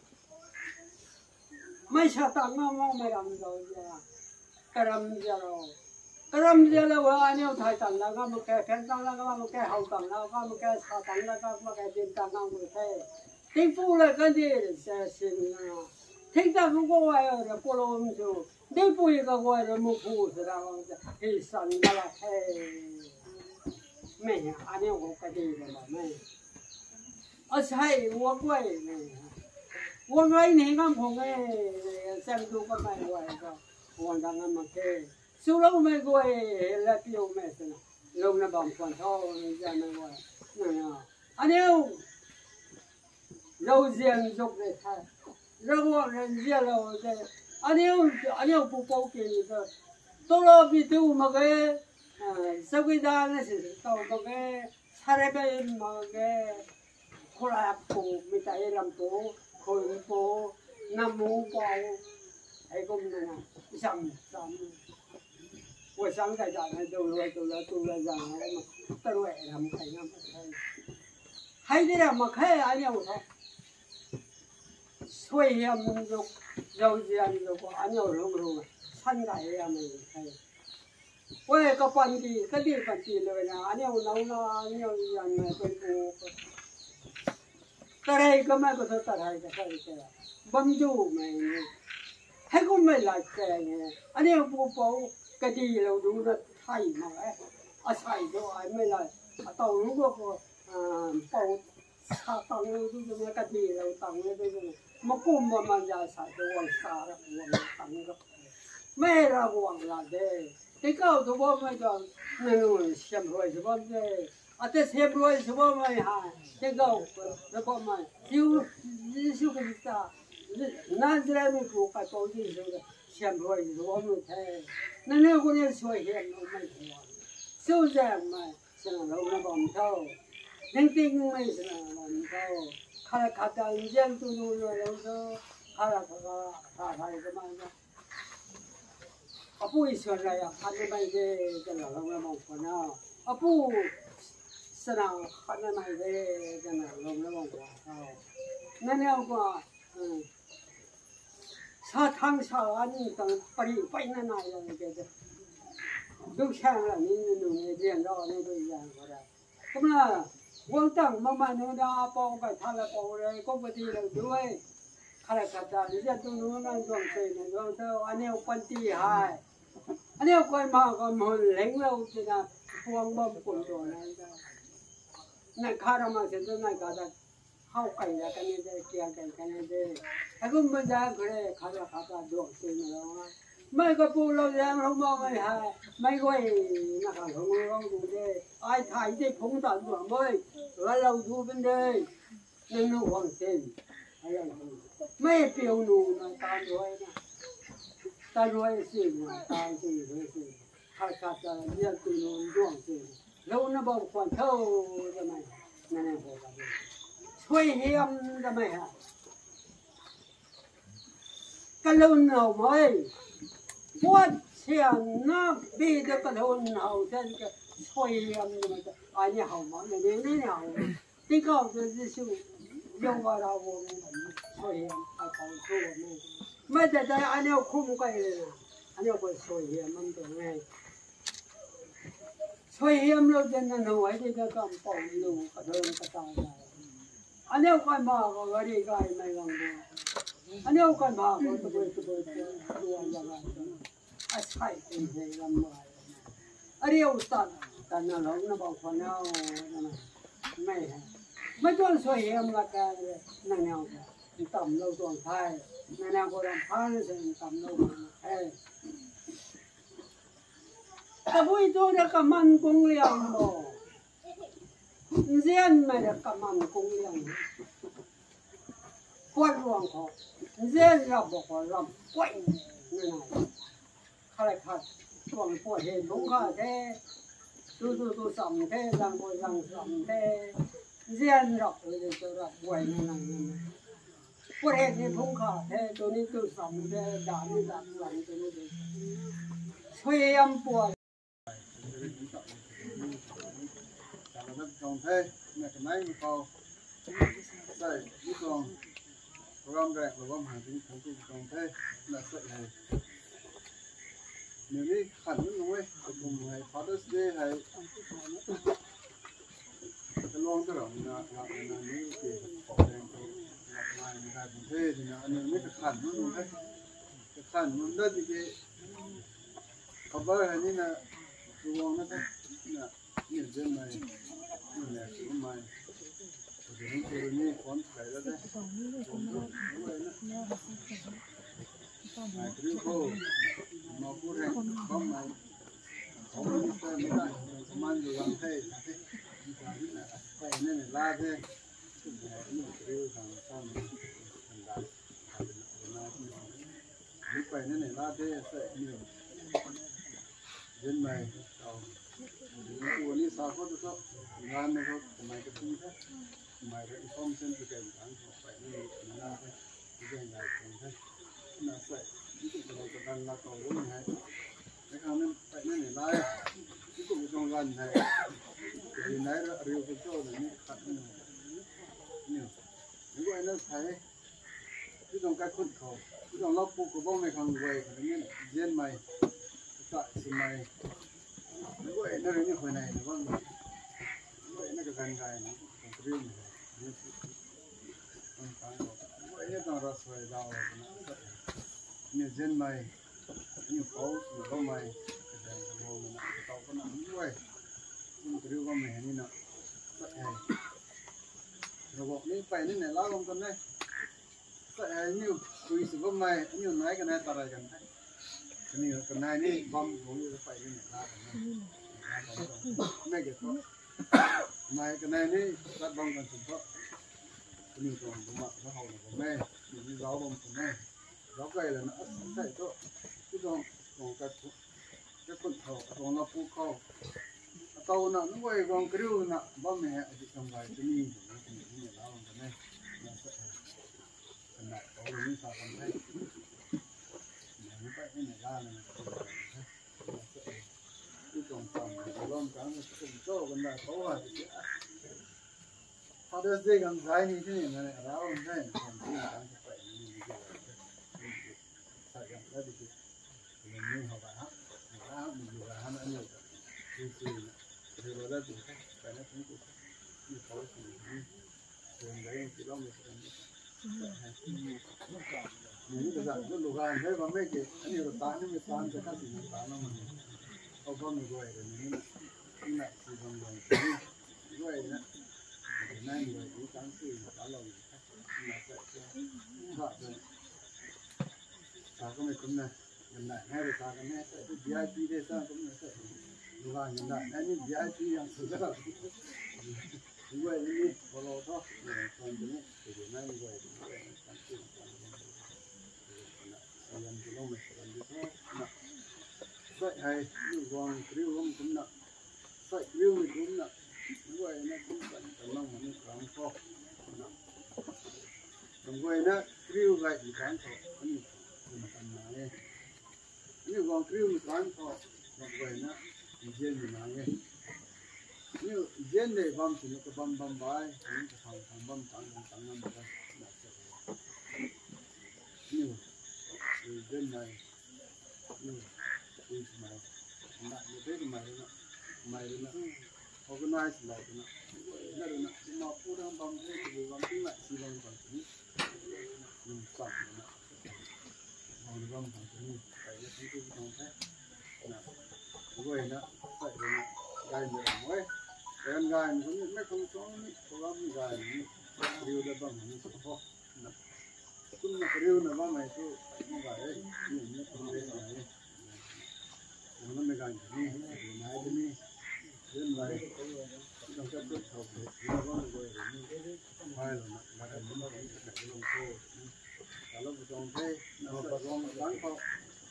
E: ไม่ใช่ตั้งมั่งไม่รำเจ้าเสียกระรำเจ้ากระรำเจ้าแล้วอันนี้ไทยตั้งแล้วก็มาแก่แก่ตั้งแล้วก็มาแก่เฮาตั้งแล้วก็มาแก่ชาตั้งแล้วก็มาแก่ดินตั้งแล้วก็แก่ทิ้งฟูเลยกันดีเสียสิ่งนะทิ้งแต่กูก็ว่าเออกูลงจู่ดีปุยก็ว่าเราไม่พูดแล้วก็เฮ้ยสันก็ละเฮ้ไม่อันนี้กูก็ดีเลยละไม่อาศัยวัวกล้วยไม่วัวไงนี่ก็คงไอ้เส้นดูก็ไม่ไหวก็วันนั้นมันแค่สุราไม่กล้วยแล้วเที่ยวไม่สนะลงในบางคนเขาจะไม่ไหวนั่นอ่ะอันนี้เราเรียนจบเลยท่าเราเรียนเรียนเราจะอันนี้อันนี้ผู้ปกครองก็ตัวเราไปดูมาเกะสกุลดานนี่สิตัวมาเกะสารพัดมาเกะคนละปูมิตรเอรัมปูคนปูน้ำมูปูไอ้ก็มันนะซ้ำซ้ำว่าซ้ำแต่จากนั้นตัวเราตัวเราตัวเราจะอะไรมาตัวเราทำใครน้ำใครให้ได้ละมาแค่อันนี้ว่าช่วยยามลูกเราเรียนลูกอันนี้รู้รู้ท่านได้ยังไม่ใช่ว่าก็ปันดีก็ดีปันดีเลยนะอันนี้เราเราอันนี้ยังไม่เป็นผู้แต่ไรก็ไม่ก็ต้องแต่ไรก็ใช่แค่บังดูไม่ให้ก็ไม่หลักแค่เนี่ยอันนี้ผู้ปกก็ดีเราดูนะไทยมาแล้วอาศัยก็ไม่หลักต้องรู้ว่าอ่าปกถ้าตั้งดูดูเนี่ยก็ดีเราตั้งเนี่ยดูดูมากุมมามันจะใส่ตัวสารวัตรตั้งก็ไม่ระวังละเด้ที่เขาตัวไม่จำนั่นนู่นเสียมรวยสิบ่เด้อาจจะเสียมรวยสิบ่ไม่หายที่เขาแล้วก็ไม่ยูยูก็จะตานั่นจะไม่ถูกกับตัวที่สุดเสียมรวยสิบ่ไม่แท้นั่นเนี่ยคนนี้ช่วยเห็นเราไม่ถูกสู้แรงไม่สนเราไม่บังเท่าจริงๆไม่สนบังเท่าข้าข้าจะเรียนตัวนู้นเลยแล้วก็ข้าข้าข้าข้าข้าก็มาเนี่ยอาปูอีส่วนอะไรอ่ะขันไม่ได้จะหล่อเราไม่มองคนน่ะอาปูสนามขันไม่ได้จะหล่อเราไม่มองคนเขานั่นเนี่ยก็ชาทางชาอันนี้ต้องปริไปนั่นไหนอะไรก็จะดูแข่งอะไรนี่หนูเรียนเราเนี่ยตัวอย่างก็ได้ก็มาวันตั้งมามาหนูดาปองไปทะเลปองเลยก็ปฏิเราด้วยข้าราชการเรียนตัวนู้นนั่นตรงเส้นตรงเท้าอันนี้ปันตีหายอันนี้ก็มาก็มันเลี้ยงเราจะนะพวงบ่มคนตัวนั้นก็นั่นข้ารามาเสร็จนั่นก็จะเข้าไก่แล้วกันนี่ได้เกี่ยไก่กันนี่ได้ไอ้ก็มันจะก็เลยข้าราข้าราดวงเส้นเราไม่ก็ปูเราเลี้ยงเราบ่ไม่หายไม่ก็นะครับเราเราดูได้ไอ้ถ่ายได้ผงตัดหัวไม่แล้วเราดูเป็นได้นั่นนู่นวางเส้นอะไรไม่เปลี่ยวหนูนะตารวยนะตารวยสินะตาสิเลยสิข้าข้าจะเรียนตัวนู้นดวงสิแล้วนะบอกคนเท่าทำไมนั่นเองบอกว่าช่วยเฮียมทำไมฮะกันลุ้นเอาไหมปวดเสียงน้ำบีดกันลุ้นเอาเช่นก็ช่วยเฮียมทำไมอันนี้เอาไหมเนี่ยนี่เอาที่เขาจะสู้ยังว่าเราช่วยให้เขาช่วยไม่ไม่แต่แต่อันนี้คุ้มกันเลยอันนี้ก็ช่วยมันตรงนี้ช่วยเราจะนั่งหัวที่จะกำปองดูกระเทิงกระจายอันนี้ก็มาก็วันนี้ก็ไม่ลงดูอันนี้ก็มาก็ตัวตัวตัวตัวอย่างไรอาศัยเป็นเรื่องลำบากอันนี้อุตส่าห์แต่นั่นเราไม่บอกคนเอาไม่ไม่ต้องช่วยเราละกันนั่นเอาต่ำเราตัวไทยนั่นเอาคนพาเลยต่ำเราเอ้แต่ผู้ที่จะกำมันคงเลี้ยงบ่เรียนไม่ได้กำมันคงเลี้ยงกวาดรวงเขาเรียนรับบอกว่ารับกวาด người này khai lại khát còn của hệ thống cả thế tu tu tu sắm thế rằng bồi rằng sắm thế riêng rọc rồi cho rọc bồi này này của hệ thống cả thế tôi đi tu sắm thế đã đi đặt làm tôi đi thuê âm bồi
A: còn thế mẹ cái máy còn đây đi còn gom gạch và gom hàng tính tháng còn thế là sợi này nếu đi khẩn luôn ấy cùng hay Father's Day hay cái lon cái đó là là là những cái bỏ đèn là ngoài người ta cũng thế thì là nếu mấy cái khẩn luôn đấy cái khẩn luôn đó thì cái cover hay như là luôn nó thế là nhìn trên này nhìn này cũng mày rồi những cái này con phải đó đấy này cái cô mà cô này không này không biết cái gì này man được làm thế phải nên là la thế này cái thằng sao mà thằng đại lúc phải nên là la thế sẽ nhiều dân này uống đi sao có được không ngan này có mày cái gì thế mày cái phong sen cái cái thằng phải nên là la thế cái này cũng thế là sẽ cái cái đang là cầu vốn này cái khả năng tại nên là lại cái cũng trong gần này thì nãy đó riêu cái chỗ này nó khát này nhiều những cái nó thấy cái trong cái khuôn khẩu cái trong lóc của bông này không về cái này dân mày tại xin mày những cái nó như hồi này nó vâng những cái nó cái gần gai nó còn riêu này những cái nó trong rasa đào này như dân mày như phố như bông mày cái này bông này nó tàu có nặng như vậy nhưng cái điều bông này như nào vậy rồi bọnนี้ไปนี่เนี่ยล้างกันได้แต่nhưคุยสิบไม่như nói cái này tao lạiกันได้cái này cái nàyนี่บอมผมจะไปนี่เนี่ยล้างกันไม่เกี่ยวกับไม่cái nàyนี่รัดบอมกันสุดเพราะcái nàyตรงผมว่าเขาเนี่ยผมแม่มีล้อบอมผมแม่ล้อไก่เลยนะใช่ก็ที่ตรงตรงกับcái con thỏ tรงnó phụ khâu tàu nó nó quay con kêu nó bao mẹ ở trong vài cái gì nó cũng như là làm cái này nó sẽ cái này có những sao con thấy những cái này là này cái trồng trồng cái lon cá nó cũng cho con đại có à thì Father's Day gần dài như thế này này đó không thấy còn cái này phải như thế này phải gần đó thì mình như họ bảo mình dùng là hai mươi nhiều thì thì thì rồi đó thì phải nó cũng như có thì thường đấy thì đó mình những cái dạng nó đồ gan thế mà mấy cái anh nhiều tán nhưng mà tán cho các gì tán nó mà không có người gọi rồi những cái này thì còn rồi cái vậy đó cái này người cũng sáng suốt cả lòng mà sẽ vợ rồi sao có mấy con này nhân đại ngay được sao cái này sẽ vi ai pi đây sao cũng sẽ đồ gan nhân đại này những vi ai pi yang sử dụng như vậy đi bao lâu thôi còn cái thì hiện nay như vậy thì vậy sáng suốt làm cái lông này làm cái thôi vậy hay như con kêu không cũng nặng vậy kêu mình cũng nặng như vậy nó cũng phải tầm lông mà nó càng to nặng còn vậy nó kêu vậy thì càng to cái gì mà tầm này như con kêu mình càng to còn vậy nó riêng mình nói nghe như riêng để băm thì nó có băm băm vai những cái thằng thằng băm tăng tăng năm mươi như riêng này như như mày lại như thế thì mày nó mày nó organize lại nó nó nó nó phụ đang băm thế thì băm tính lại thì băm còn tính dùng sẵn nó băm băm còn tính phải nó tính cái không thế rồi nó vậy rồi gai nhiều mấy cái con gai nó cũng mấy không số có băm gai điều là băm nó sắp ho cũng là cái điều là băm này thôi nó gai ấy nhiều nhất không đấy này nó mới gai như này cái này dân này trong các nước học để nó có người rồi mai là mà là nó nó cũng phải lông khô cả lúc trong thế nó phải lông bán khô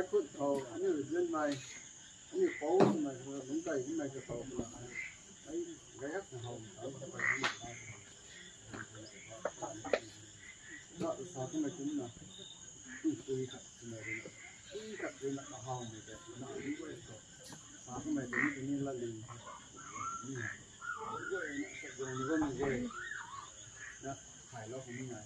A: cái cút thầu như dân này như phố này đúng cây cái này cái thầu là ấy cái hắc hồng ở bên này đó sao cái này cũng là tùy thật này tùy thật thì là hồng này cái nó như vậy sao cái này cũng như là liền như này vậy nó sẽ dùng vân rồi đó phải lo không như này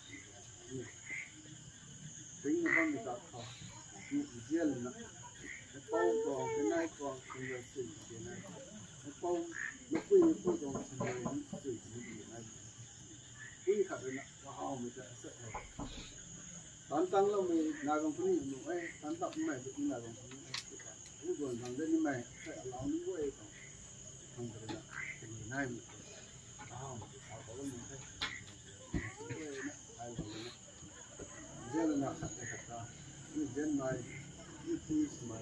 A: tính nó bằng người ta khó như riêng là cái bao còn cái này còn cái này sử cái này cái bao nó quy quy còn cái này sử cái này quy khác rồi nè wow mình sẽ sẽ tán tăng là mình nào còn cái gì nữa ấy tán tập này thì nào còn cái gì cũng rồi bằng đến như này sẽ lão những cái còn không cái này cái này mình wow sao có mình thấy dân là khát khát ra, như dân này, như phu sumai,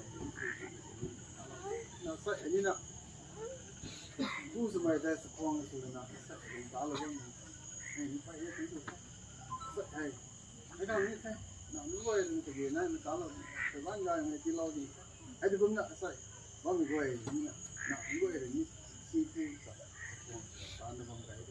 A: nó sẽ như nào, phu sumai đây sẽ quăng xuống là sẽ dùng đá là cái này, như vậy như thế sẽ hay, cái nào như thế, nào như vậy là cái gì này mình đá là cái bán ra này thì lâu gì, hay thì cũng là sẽ, bao nhiêu người như nào như vậy là như si phu sẽ quăng, đá là bằng cái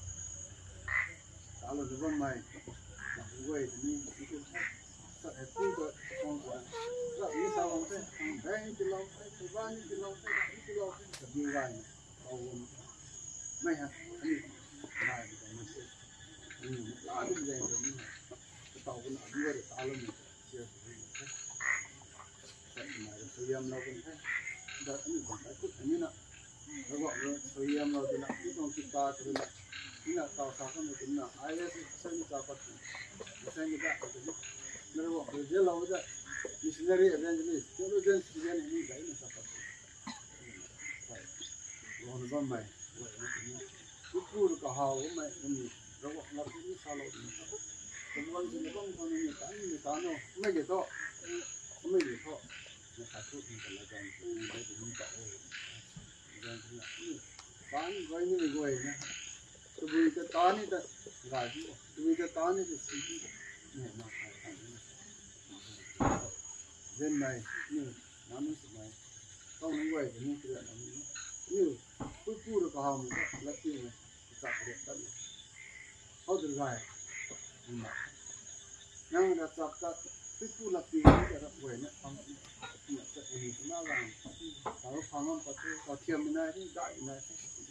A: đá là cái bằng mày. Quay thì như cái chuyện khác, sợ là cứ rồi con của sợ như sao không thế, đấy cái lâu thế, cái ba như cái lâu thế, cái lâu thế, thật như vậy, tàu này hả, đi, này thì mình sẽ, ừ, đã được rồi rồi như cái tàu cái nào đưa được ta lên mình chưa phải thế, sợ này là thời gian lâu cũng thế, đó anh còn phải cút như nào, nó gọi là thời gian lâu thì lại cứ còn chúng ta thì lại, như là tàu sao không được cũng là ai ấy sẽ như tàu phát saya juga, mereka buat kerja lawan saja. Missionary evangelist, kalau jangan sekian ini dah ini siapa? Orang ramai, ukur kahau ramai ini, rawat lagi ini salah ini. Semua ini bang bang ini kan ini tano,ไม่เกี่ยวไม่เกี่ยวนี่ขาดทุนกันแล้วกันนี่ได้ถึงต่อเลยยังนี่บ้านไว้นี่ไม่รวยนะตัวบีจะตานี่แต่รายที่ตัวบีจะตานี่จะสี่ที่เนี่ยมาขายขายนี่เรื่องไหนนี่น้ำมันสมัยต้องรวยแต่นี่คืออะไรนี่นี่พูดพูดกับเขามันก็ลักที่มันจับเด็กกันเขาจะรวยนี่มานั่งจะจับจับพูดพูดลักที่มันจะรวยเนี่ยฟังเนี่ยจะเห็นหน้าหลังเขาฟังมันก็จะเทียมไม่ได้ที่ได้ไม่ได้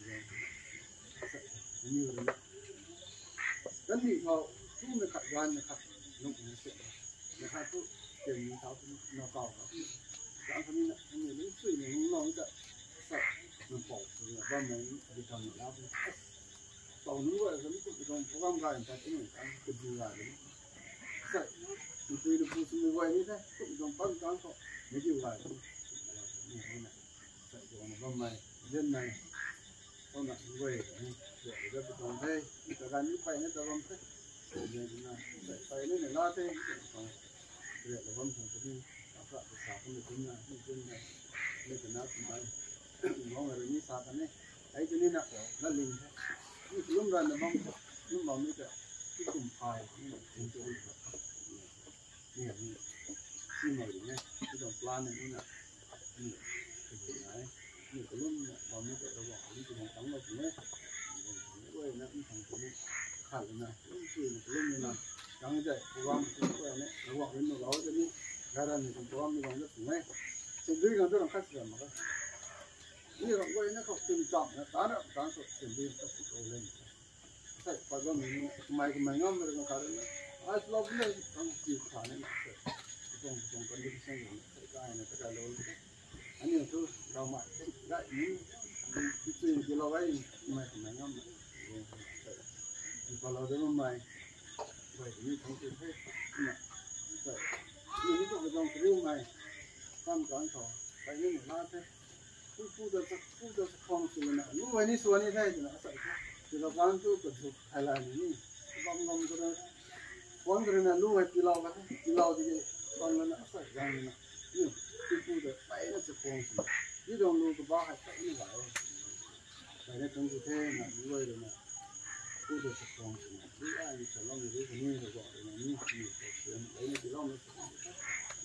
A: นี่เลยกันที่เขาตู้ไม่ขัดวันนะครับลูกนี่เสร็จนะครับตู้เก่งเขาเป็นนกเก่าครับหลังจากนี้นะมันมีสื่อหนึ่งน้องจะใส่มันปอกเลยว่ามันจะทำแล้วตอนนี้ว่าจะมีคนตรงพวกงานแต่ที่นี่การจะดูงานเลยใส่มันคือดูสิ่งไม่ไหวนี่แหละต้องตรงปั้นการเขาไม่ดูงานนี่นะใส่ตัวมันว่าไม่เล่นไม่ต้องหนักด้วยนี่เดี๋ยวจะไปตรงให้แต่การนี้ไปนี่จะลงให้เดี๋ยวนะไปนี่เนี่ยลาเต้เดี๋ยวผมทำตัวนี้เอาพระไปสาบมันเป็นนะนี่เป็นนะนี่เป็นน้ำสมัยน้องอะไรนี่สาบกันนี่ไอ้ตัวนี้นะนั่นลิงนี่ลุ่มรันนะบ้างลุ่มบ้างนี่จะที่กลุ่มพายนี่ถึงจะนี่นี่นี่ที่ไหนเนี่ยที่ตรงปลาเนี่ยนี่นะนี่ที่ไหนนี่ก็ลุ่มเนี่ยบ้างนี่จะระวังนี่จะมองตั้งเราถึงเนี่ยด้วยนะนี่ทางตัวนี้ขาดเลยนะลุ่มชื่อลุ่มนี่นะยังไม่ได้ระวังตัวนี้ระวังเป็นเราจะนี่การนี่ตรงตัวมีตรงนี้ถึงไหมสิ่งที่เราต้องคัดสรรมานี่เราไว้นะเขาตึงจับนะตาเนี่ยตาสุดสิ่งที่เขาสุดโอเล่นใช่พอจะมีไม่ก็ไม่งั้นมันก็การนี่อาจเราเนี่ยต้องจีบขาเนี่ยตรงตรงกันที่เส้นอยู่ใกล้ๆเนี่ยใกล้ๆเราอันนี้คือเราหมายได้นี่ที่ที่เราไว้ไม่ก็ไม่งั้นพอเราได้มาใหม่ไว้นี่ทั้งที่ให้เนี่ยใช่นี่ก็ไม่ต้องเรื่องใหม่ตามการเขาไปนี่หน้าเท่ผู้ผู้จะผู้จะคล้องสุนัขนู่นวันนี้ส่วนนี้ได้นะใส่ที่เราการตัวก็ถูกไทยแลนด์นี่บางบางก็ได้วันก็เนี่ยนู่นไอ้ที่เราก็ที่เราที่ตอนนั้นใส่ยังนี่นี่ผู้ผู้จะไปนั่นจะคล้องสุนัขนี่ตรงนู้นก็บ้าให้ไปนี่ไหวไปในตรงที่เท่น่ะด้วยเลยนะผู้จะคล้องสุนัขนี่ไอ้ที่เราไม่รู้คนนี้เราบอกเลยนี่นี่เป็นไอ้ที่เราไม่รู้น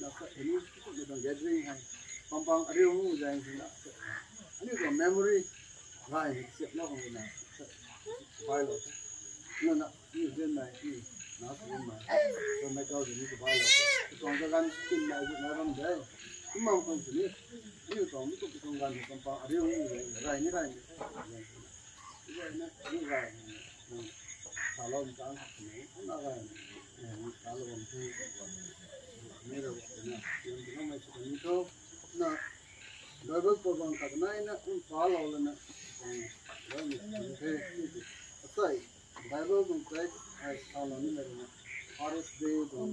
A: na sa ini itu dong gathering hai pampang ada orang yang sudah ini dong memory lain siap lah orang na file lo na na ini jen na ini na semua na so mereka ini tu file lo itu orang kan tim na itu na orang dah cuma orang sini ini dong itu kita kan pampang ada orang yang lain ini lain ini ini lain kalau misalnya ini mana lain kalau untuk ini loh, yang kita macam itu, nah, double korban karena ini unfall oleh nak, nah, ini itu, asal, double untuk kalau ini mereka, harus deh tu,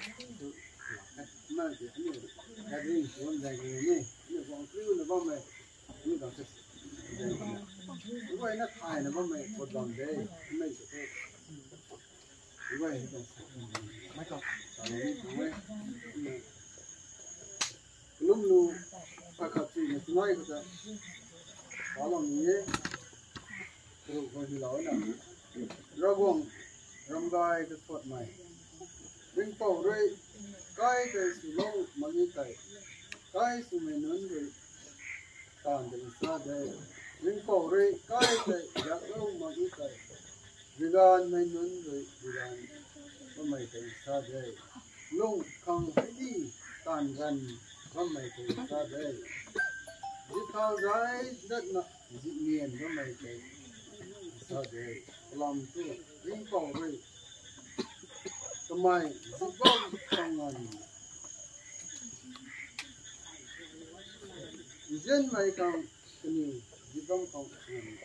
A: mana dia ini, jadi orang jaga ini, ini orang kriu ni bapa, ini dah ses, ini nak kaya ni bapa, korban deh, ini itu. Iba itu, macam, kalau ni boleh, belum lu pakai tu, ni semua itu dah, kalau ni, tu kau hilau na, ragong, ramgai itu suat mai, ring pau rei, kai tu sulong magi kai, kai sumenun rei, tan dengan sadai, ring pau rei, kai tu jagung magi kai. Bigan main nun rồi bigan có mấy cái xa đây lung không thấy đi tàn gần có mấy cái xa đây đi thao gái đất nọ dị miền có mấy cái xa đây làm tu ring cầu rồi cái mày dị bông không ngần dân mày càng cái gì dị bông không ngần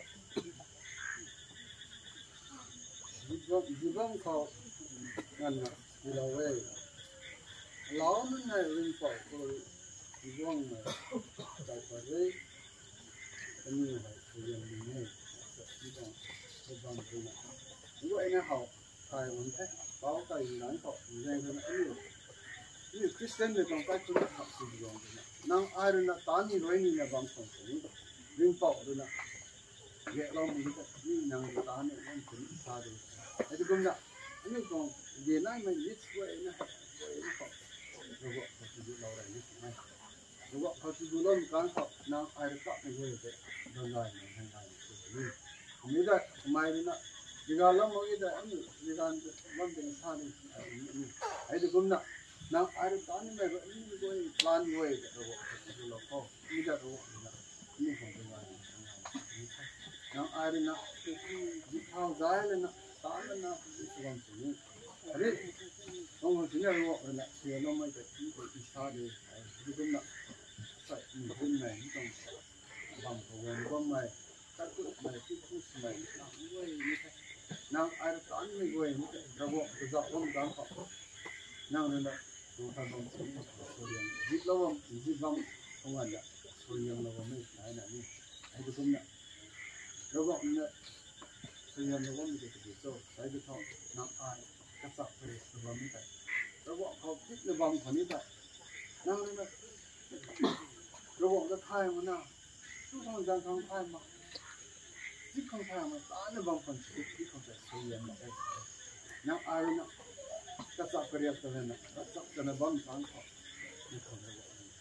A: Jibang kau kan hilawe, lawan ni ring kau kalau jibang ni tak boleh, ini hai yang ini, jibang jibang punya. Jika ini hau kai orang kau kai orang kau, jangan ini ini Kristen ni orang kai tu tak jibang punya. Nang air nak tani roini ni bang kau ni, ring kau tu nak, dia orang ini ni nang tani orang tu sahih. Itu guna, ini kong dia naik main list gua ini, gua ini kok, gua kau tujuh orang ini, gua kau tujuh orang kan kok, nang air tak ni gua itu, dengan dengan dengan ini, ini dah kemarin nak, jika lama kita ini, jika lama dengan sahari ini, itu guna, nang air tak ni mereka ini gua plan gua itu, gua kau tujuh orang, ini dah gua ini kong dengan nang air nak, jika gaya nak. Tahu nak orang sini, ada orang sini orang nak siapa nama itu itu isah dia, itu nak saya mungkin main itu bang kawan bang main, satu main itu main, nah gue ini, nang air tan ni gue ini, kalau kerja orang gampang, nang nak tuhan bang sini, suriang, jip lawang, jip bang orang ada, suriang lawang ni, nah ini, itu pun nak, kalau nak Suriang lawang itu so, saya betul nak ai kasar pada sebab itu. Kalau kau kita bang kini tak, nang ni nak, kalau kita thai mana, tu orang jangan thai mah, jika thai mah, tak ada bang kini, jika kita suriang nak, nang ai nak kasar pada sebab itu, kasar kena bang kang kau, jika kita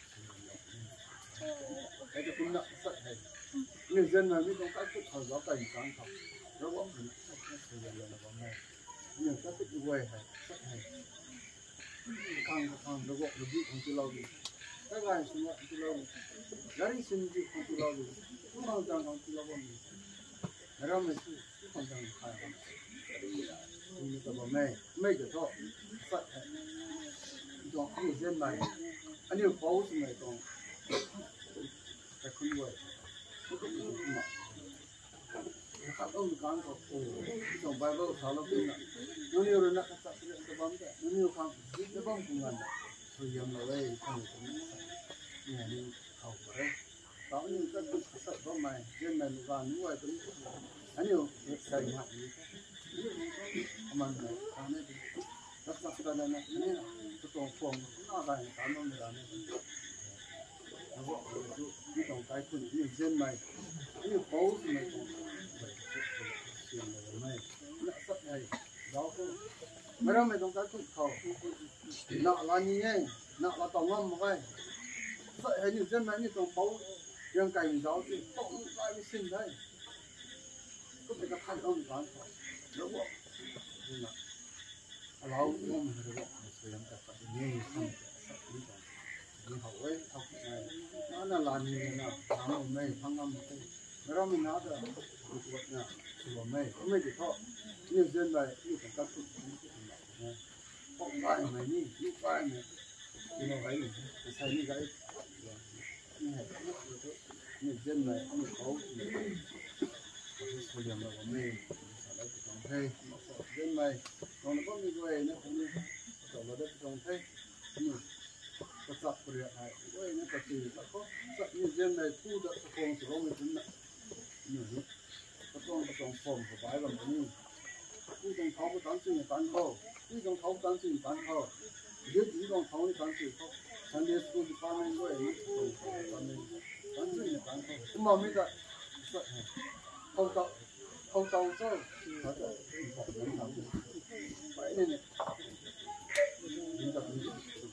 A: suriang. Itu pun nak kasar hai, ni jenis ni orang kasar kau jauh kau kang kau. Kalau orang suriang lawang mai, ni kasar dua hai, hai. Kang kang kalau lebih untuk lagi, kalau semua untuk lagi, dari sini untuk lagi, semua orang untuk lagi. Orang mesti orang kaya. Ini kalau mai, mai ke tu, kasar hai. Itu ini jenis mai, ini bau semai tu, takkan buat, itu cuma. Kalau orang kau, itu Bible salah punya. Nuni orang nak kasar itu bang tak, nuni orang itu bang pungan. So yang lawai kami kami, ni kau boleh. Kalau ni kan kasar bang mai, dia main bukan luar tu. Ani saya ingat ni. Aman mai, kami tu. Kasar kita ni ni, tu tu form, nak kan kami ni kan. Aku tu ni orang kai pun ni jen mai, ni bau semai tu. Nak sat hai, jauh tu, mấy đó mày trong cái cục khẩu nọ là như thế nọ là tổng ngâm một cái vậy hay như dân mấy như tổng báu riêng cành gió thì tổng cái mới sinh đấy có thể gặp thành ông toán đúng không nhưng mà lâu không được không thời gian tập phải nghe không nhưng hậu ấy học này nó là làm như thế nào làm một mày thăng âm một cái mấy đó mình nói rồi một vật nào một mày có mấy cái thọ như dân vậy như phải các cụ không phải mày như lúc phải mày thì nó vậy mình thấy như vậy như này như dân này như khấu thời điểm là của mình ở đây trồng thuê dân này còn nó có như vậy nó cũng như trồng ở đất trồng thuê như có sập rồi này vậy nó có gì nó có sập như dân này thu được con số mình cũng nặng như thế có con có trồng phồng của bãi bằng như cứ trồng thấu cái tán sinh tán thô cứ trồng thấu tán sinh tán thô biết ý trồng thấu cái tán sinh thô thành địa school department rồi ấy trồng tán sinh tán sinh tán thô nhưng mà bây giờ không tao không tao cho nóจะบอกน้ำหนักไปเนี่ยเนี่ยถึงกับนี้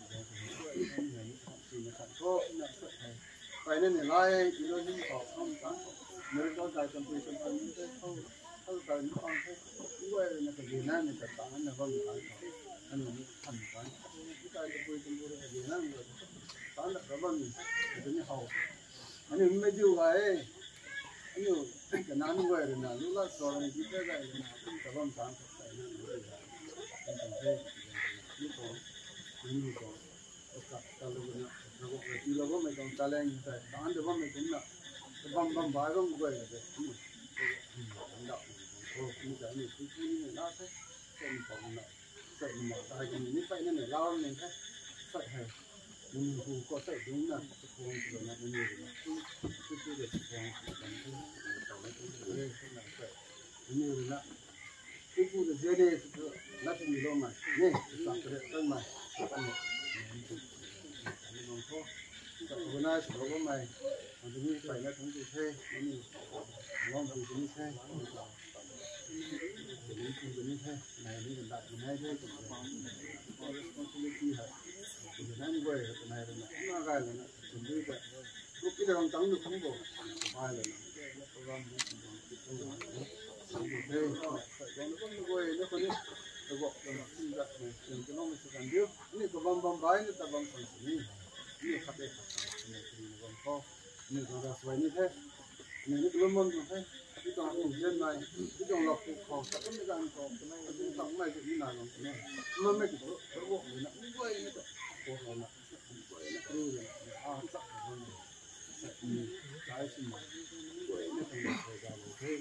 A: สิ่งต่างๆก็เนี่ยไปเนี่ยเนี่ยไล่ที่เราที่สอบข้ามต่างเมื่อเราใจจำเป็นจำเป็นที่เขาเขาใจไม่ฟังเขาด้วยเนี่ยก็ดีนั่นเนี่ยแต่ต่างกันเนี่ยก็มีต่างกันอันนี้ทำกันที่ใจจำเป็นจำเป็นก็ดีนั่นเนี่ยต่างกันแล้วมันจะไม่เอาอันนี้ไม่ดูไว้อันนี้cái nào như vậy là lúc đó rồi này chúng ta lại là không có văn bản phải là như vậy là không thể như vậy như vậy các cái lúc đó nó có cái là có mấy con ta lên như vậy bán được mấy cũng là cái băm băm bài băm vậy là được không được đạo thôi như cái này cứ cứ như nó thế xem còn là vậy mà tại cái này như vậy nó này lao này thế vậy hay mình cũng có thể đúng là không được là như vậy cứ cứ cứ được như là cái khu vực dưới đây nó không nhiều mà nè sạc cái tân mà bữa nay chỉ có mày còn cái này phải là chúng tôi thuê nó nhiều ngon từ cái này thuê cái này thuê này đi gần đại cái này thuê có responsibility hết cái này như vậy cái này là nó gai là chuẩn bị cái lúc cái đường trắng được không bộ ai là program đây phải có nó có như vậy nó có đi nó gọi là sinh ra này trường cái nó mới sẽ làm được này có băm băm bái nó ta băm phần gì như khát đây này thì nó băm kho này còn ra xoay như thế này nó cứ mâm như thế cái con cũng dân này cái con lọc cũng khó chắc cái gan khó cái này cái sống này thì như nào rồi này mâm này cũng có bộ này nó cũng vậy nó có có là vậy nó cứ rồi à chắc là hơn này cái gì mà vậy nó thành thời gian thế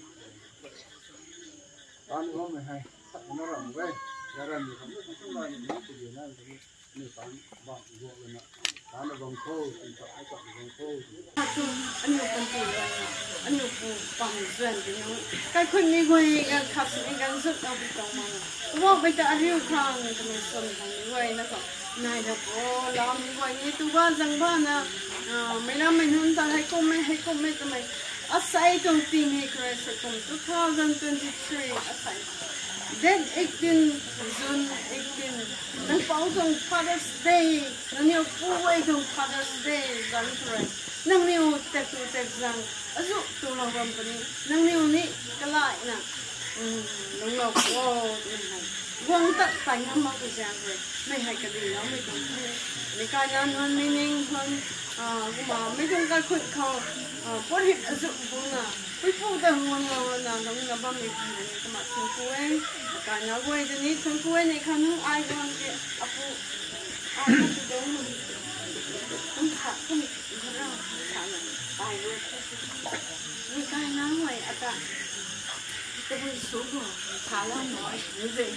A: bán có mười hai nó rộng vậy ra ra nhiều không biết không là những cái gì này nhiều bán bạn ruộng rồi nè bán là vòng khô thì chọn cái chọn vòng khô
B: anh nhiều công ty rồi anh nhiều phụ bằng duyên thì nó cái khuyên đi quay cái khắp những cái rất đau bị đau mà vô bây giờ anh yêu khang thì mình xuân thằng như vậy nó có này là có làm như vậy như tôi ba rằng ba nè mấy năm mình hôm ta hay công mấy hay công mấy tụi mày aside trong team hay cái sự công two thousand twenty-three aside then eighteen June eighteen nang pau trong Father's Day nang nhiều phụ quay trong Father's Day rằng rồi nang nhiều tết tu tết rằng azu tu lo bam pani nang nhiều ni cái lại nè nang lo wow quăng tất phải năm mau cái dạng rồi mấy hai cái gì đó mấy cái mấy cái nhân hơn meaning hơn mà mấy trong cái khuyên khẩu phát hiện azu cũng là với phụ tử ngon ngon là nó là bao nhiêu cái mặt thương quê cả nhà quê thì ní thương quê này khăn không ai quan gì à phụ ai không thì đâu mà không thà không không ra thà là ai quê vì cái nào vậy à ta tôi vui số của thà là nói như vậy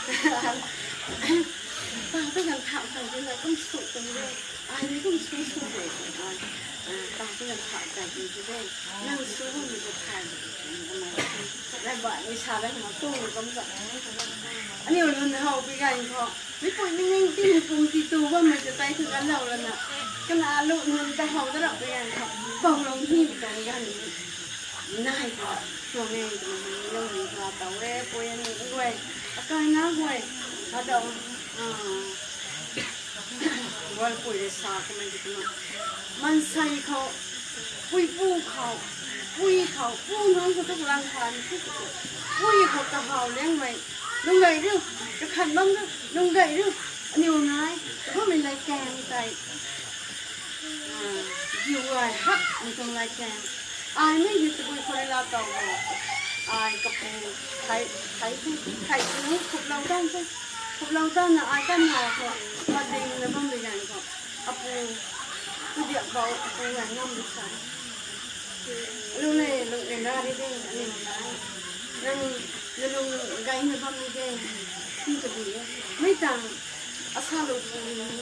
B: ta tôi cần thạo thành cái này không sụt từng đây ai cũng không sụt sụt vậy ta tôi cần thạo thành cái đây năng số của mình được thành lại bạn đi xa đấy mà tôi cũng giống anh nhiều lần hầu cái gành họ mấy phụ mình nhanh tin cùng thì tù qua mìnhจะtay thực ăn lẩu lần nào cái là lụn hơn ta hầu ta đọc cái gành họ vòng lòng hiểm cái gành này của ngày mình lâu mình vào tàu đấy quên quên cái nào quên ถ้าเดาอ่าวันปุ๋ยได้สาก็ไม่ดีนะมันใส่เขาปุ๋ยปูเขาปุ๋ยเขาปูน้องก็ต้องรังคาญปุ๋ยเขากระหาวเลี้ยงไว้ลงไงเรื่องจะขันบ้างเรื่องลงไงเรื่องอันนี้ว่าไงเพราะมันไรแกงใจอยู่ไรฮักมันตรงไรแกงอายไม่ยึดปุ๋ยคนละต่ออายกับปูไข่ไข่ไข่นู้นขุดเราต้องใช่ขุดเราต้องนะอายกันหาเขามาดึงแล้วบ้างเป็นยังเขาอาปูคือเดี๋ยวเขาปูอย่างน้ำดิฉันลูกเลยลูกเรียนได้ได้อันนี้มันได้นั่งนั่งไกด์ในบ้านไม่ได้ที่จะดีไม่ต่างอาซาลูกปู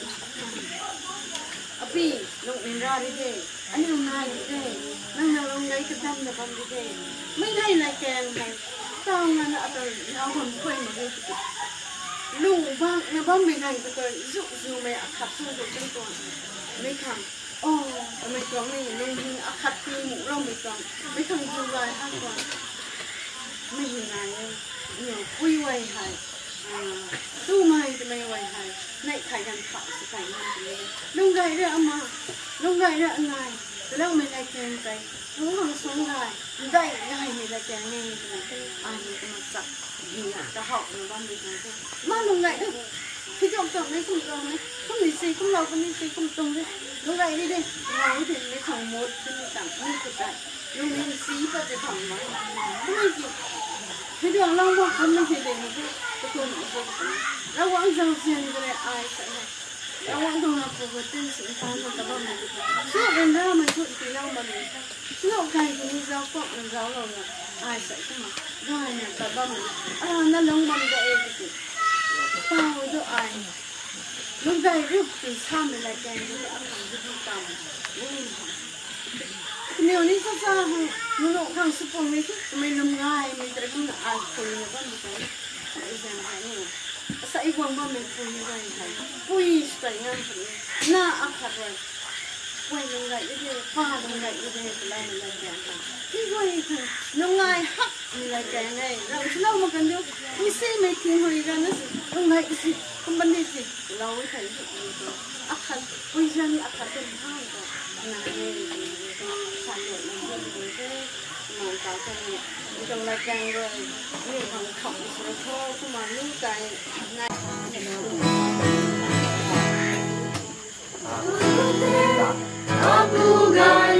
B: อาปีลูกเรียนได้ได้อันนี้ลูกนายได้นั่งนั่งลงไกด์กระทำในบ้านไม่ได้ไม่ได้ไรแกงเลยต้องงั้นเอาแต่เอาคนคุยมาด้วยลุงบ้างในบ้านไม่ได้ก็ตัวจุกจุกไม่ขัดสู้ตัวเป็นตัวไม่ขังโอ้ไม่ตรงนี่ลุงยิงขัดตีหมูเราไม่ตรงไม่ขังจุกเลยห้าก่อนไม่เห็นไงเนี่ยคุยไว้ให้ตู้ไม่จะไม่ไว้ให้ในไข่กันขาดสิไก่มันจะเลยลุงไก่เรื่องมาลุงไก่เรื่องอะไรแล้วไม่ได้แกงไปรู้หังสงได้ได้ได้ไม่ได้แกงนี่นะอันนี้ก็มาสักยิงจะหอกในบ้านดีนะมาลุงไก่ด้วยที่จอมจอมในคุณตรงนี้คุณมีสีคุณเราคุณมีสีคุณตรงนี้ลุงไก่นี่ดิเราถึงในของมดที่มีต่างนี่ก็ได้ลุงมีสีก็จะทำไว้ไม่กี่ที่จอมเราบอกคนไม่ใช่เด็กนี่ก็ตัวนี้ก็แล้ววางเจ้าเสียงก็เลยอายใส่แล้ววางตรงนั้นปกติสิ่งต่างๆก็บ้างมันช่วยเป็นได้มันช่วยตีเราบ้างช่วยใครคนนี้เราก็มันเราเราเนี่ยอายใส่ขึ้นมาได้เนี่ยแต่บ้างอ่านั่นลงมันก็เองจิเป้าด้วยอายลุงได้รูปตีข้ามเป็นอะไรแกงด้วยอาการที่ต้องตามเดี๋ยวนี้ซ่าซ่าให้ลุงหลงข้างสุพรรณไม่ใช่ไม่ลงง่ายไม่ตระกูลอายคนเนี่ยบ้างไม่ใช่ไอ้แซมไอ้เนี่ยsa igwang ba may puy rai hai puy stai ngan phu na akhat rai puy nong rai ide pa nong rai ide la ma la kan ha ni goi khu nong ngai hak ni la kan nei ra slo ma kan do ni se mai tin hoi ga na nong ngai si kum ban ni si la wi thai su ni to akhat puy jan ni akhat ten ha ko na ye sa le na ni de mà tạo cho mình trong lại càng rồi nhiều thằng khổng rồi thôi nhưng mà những cái này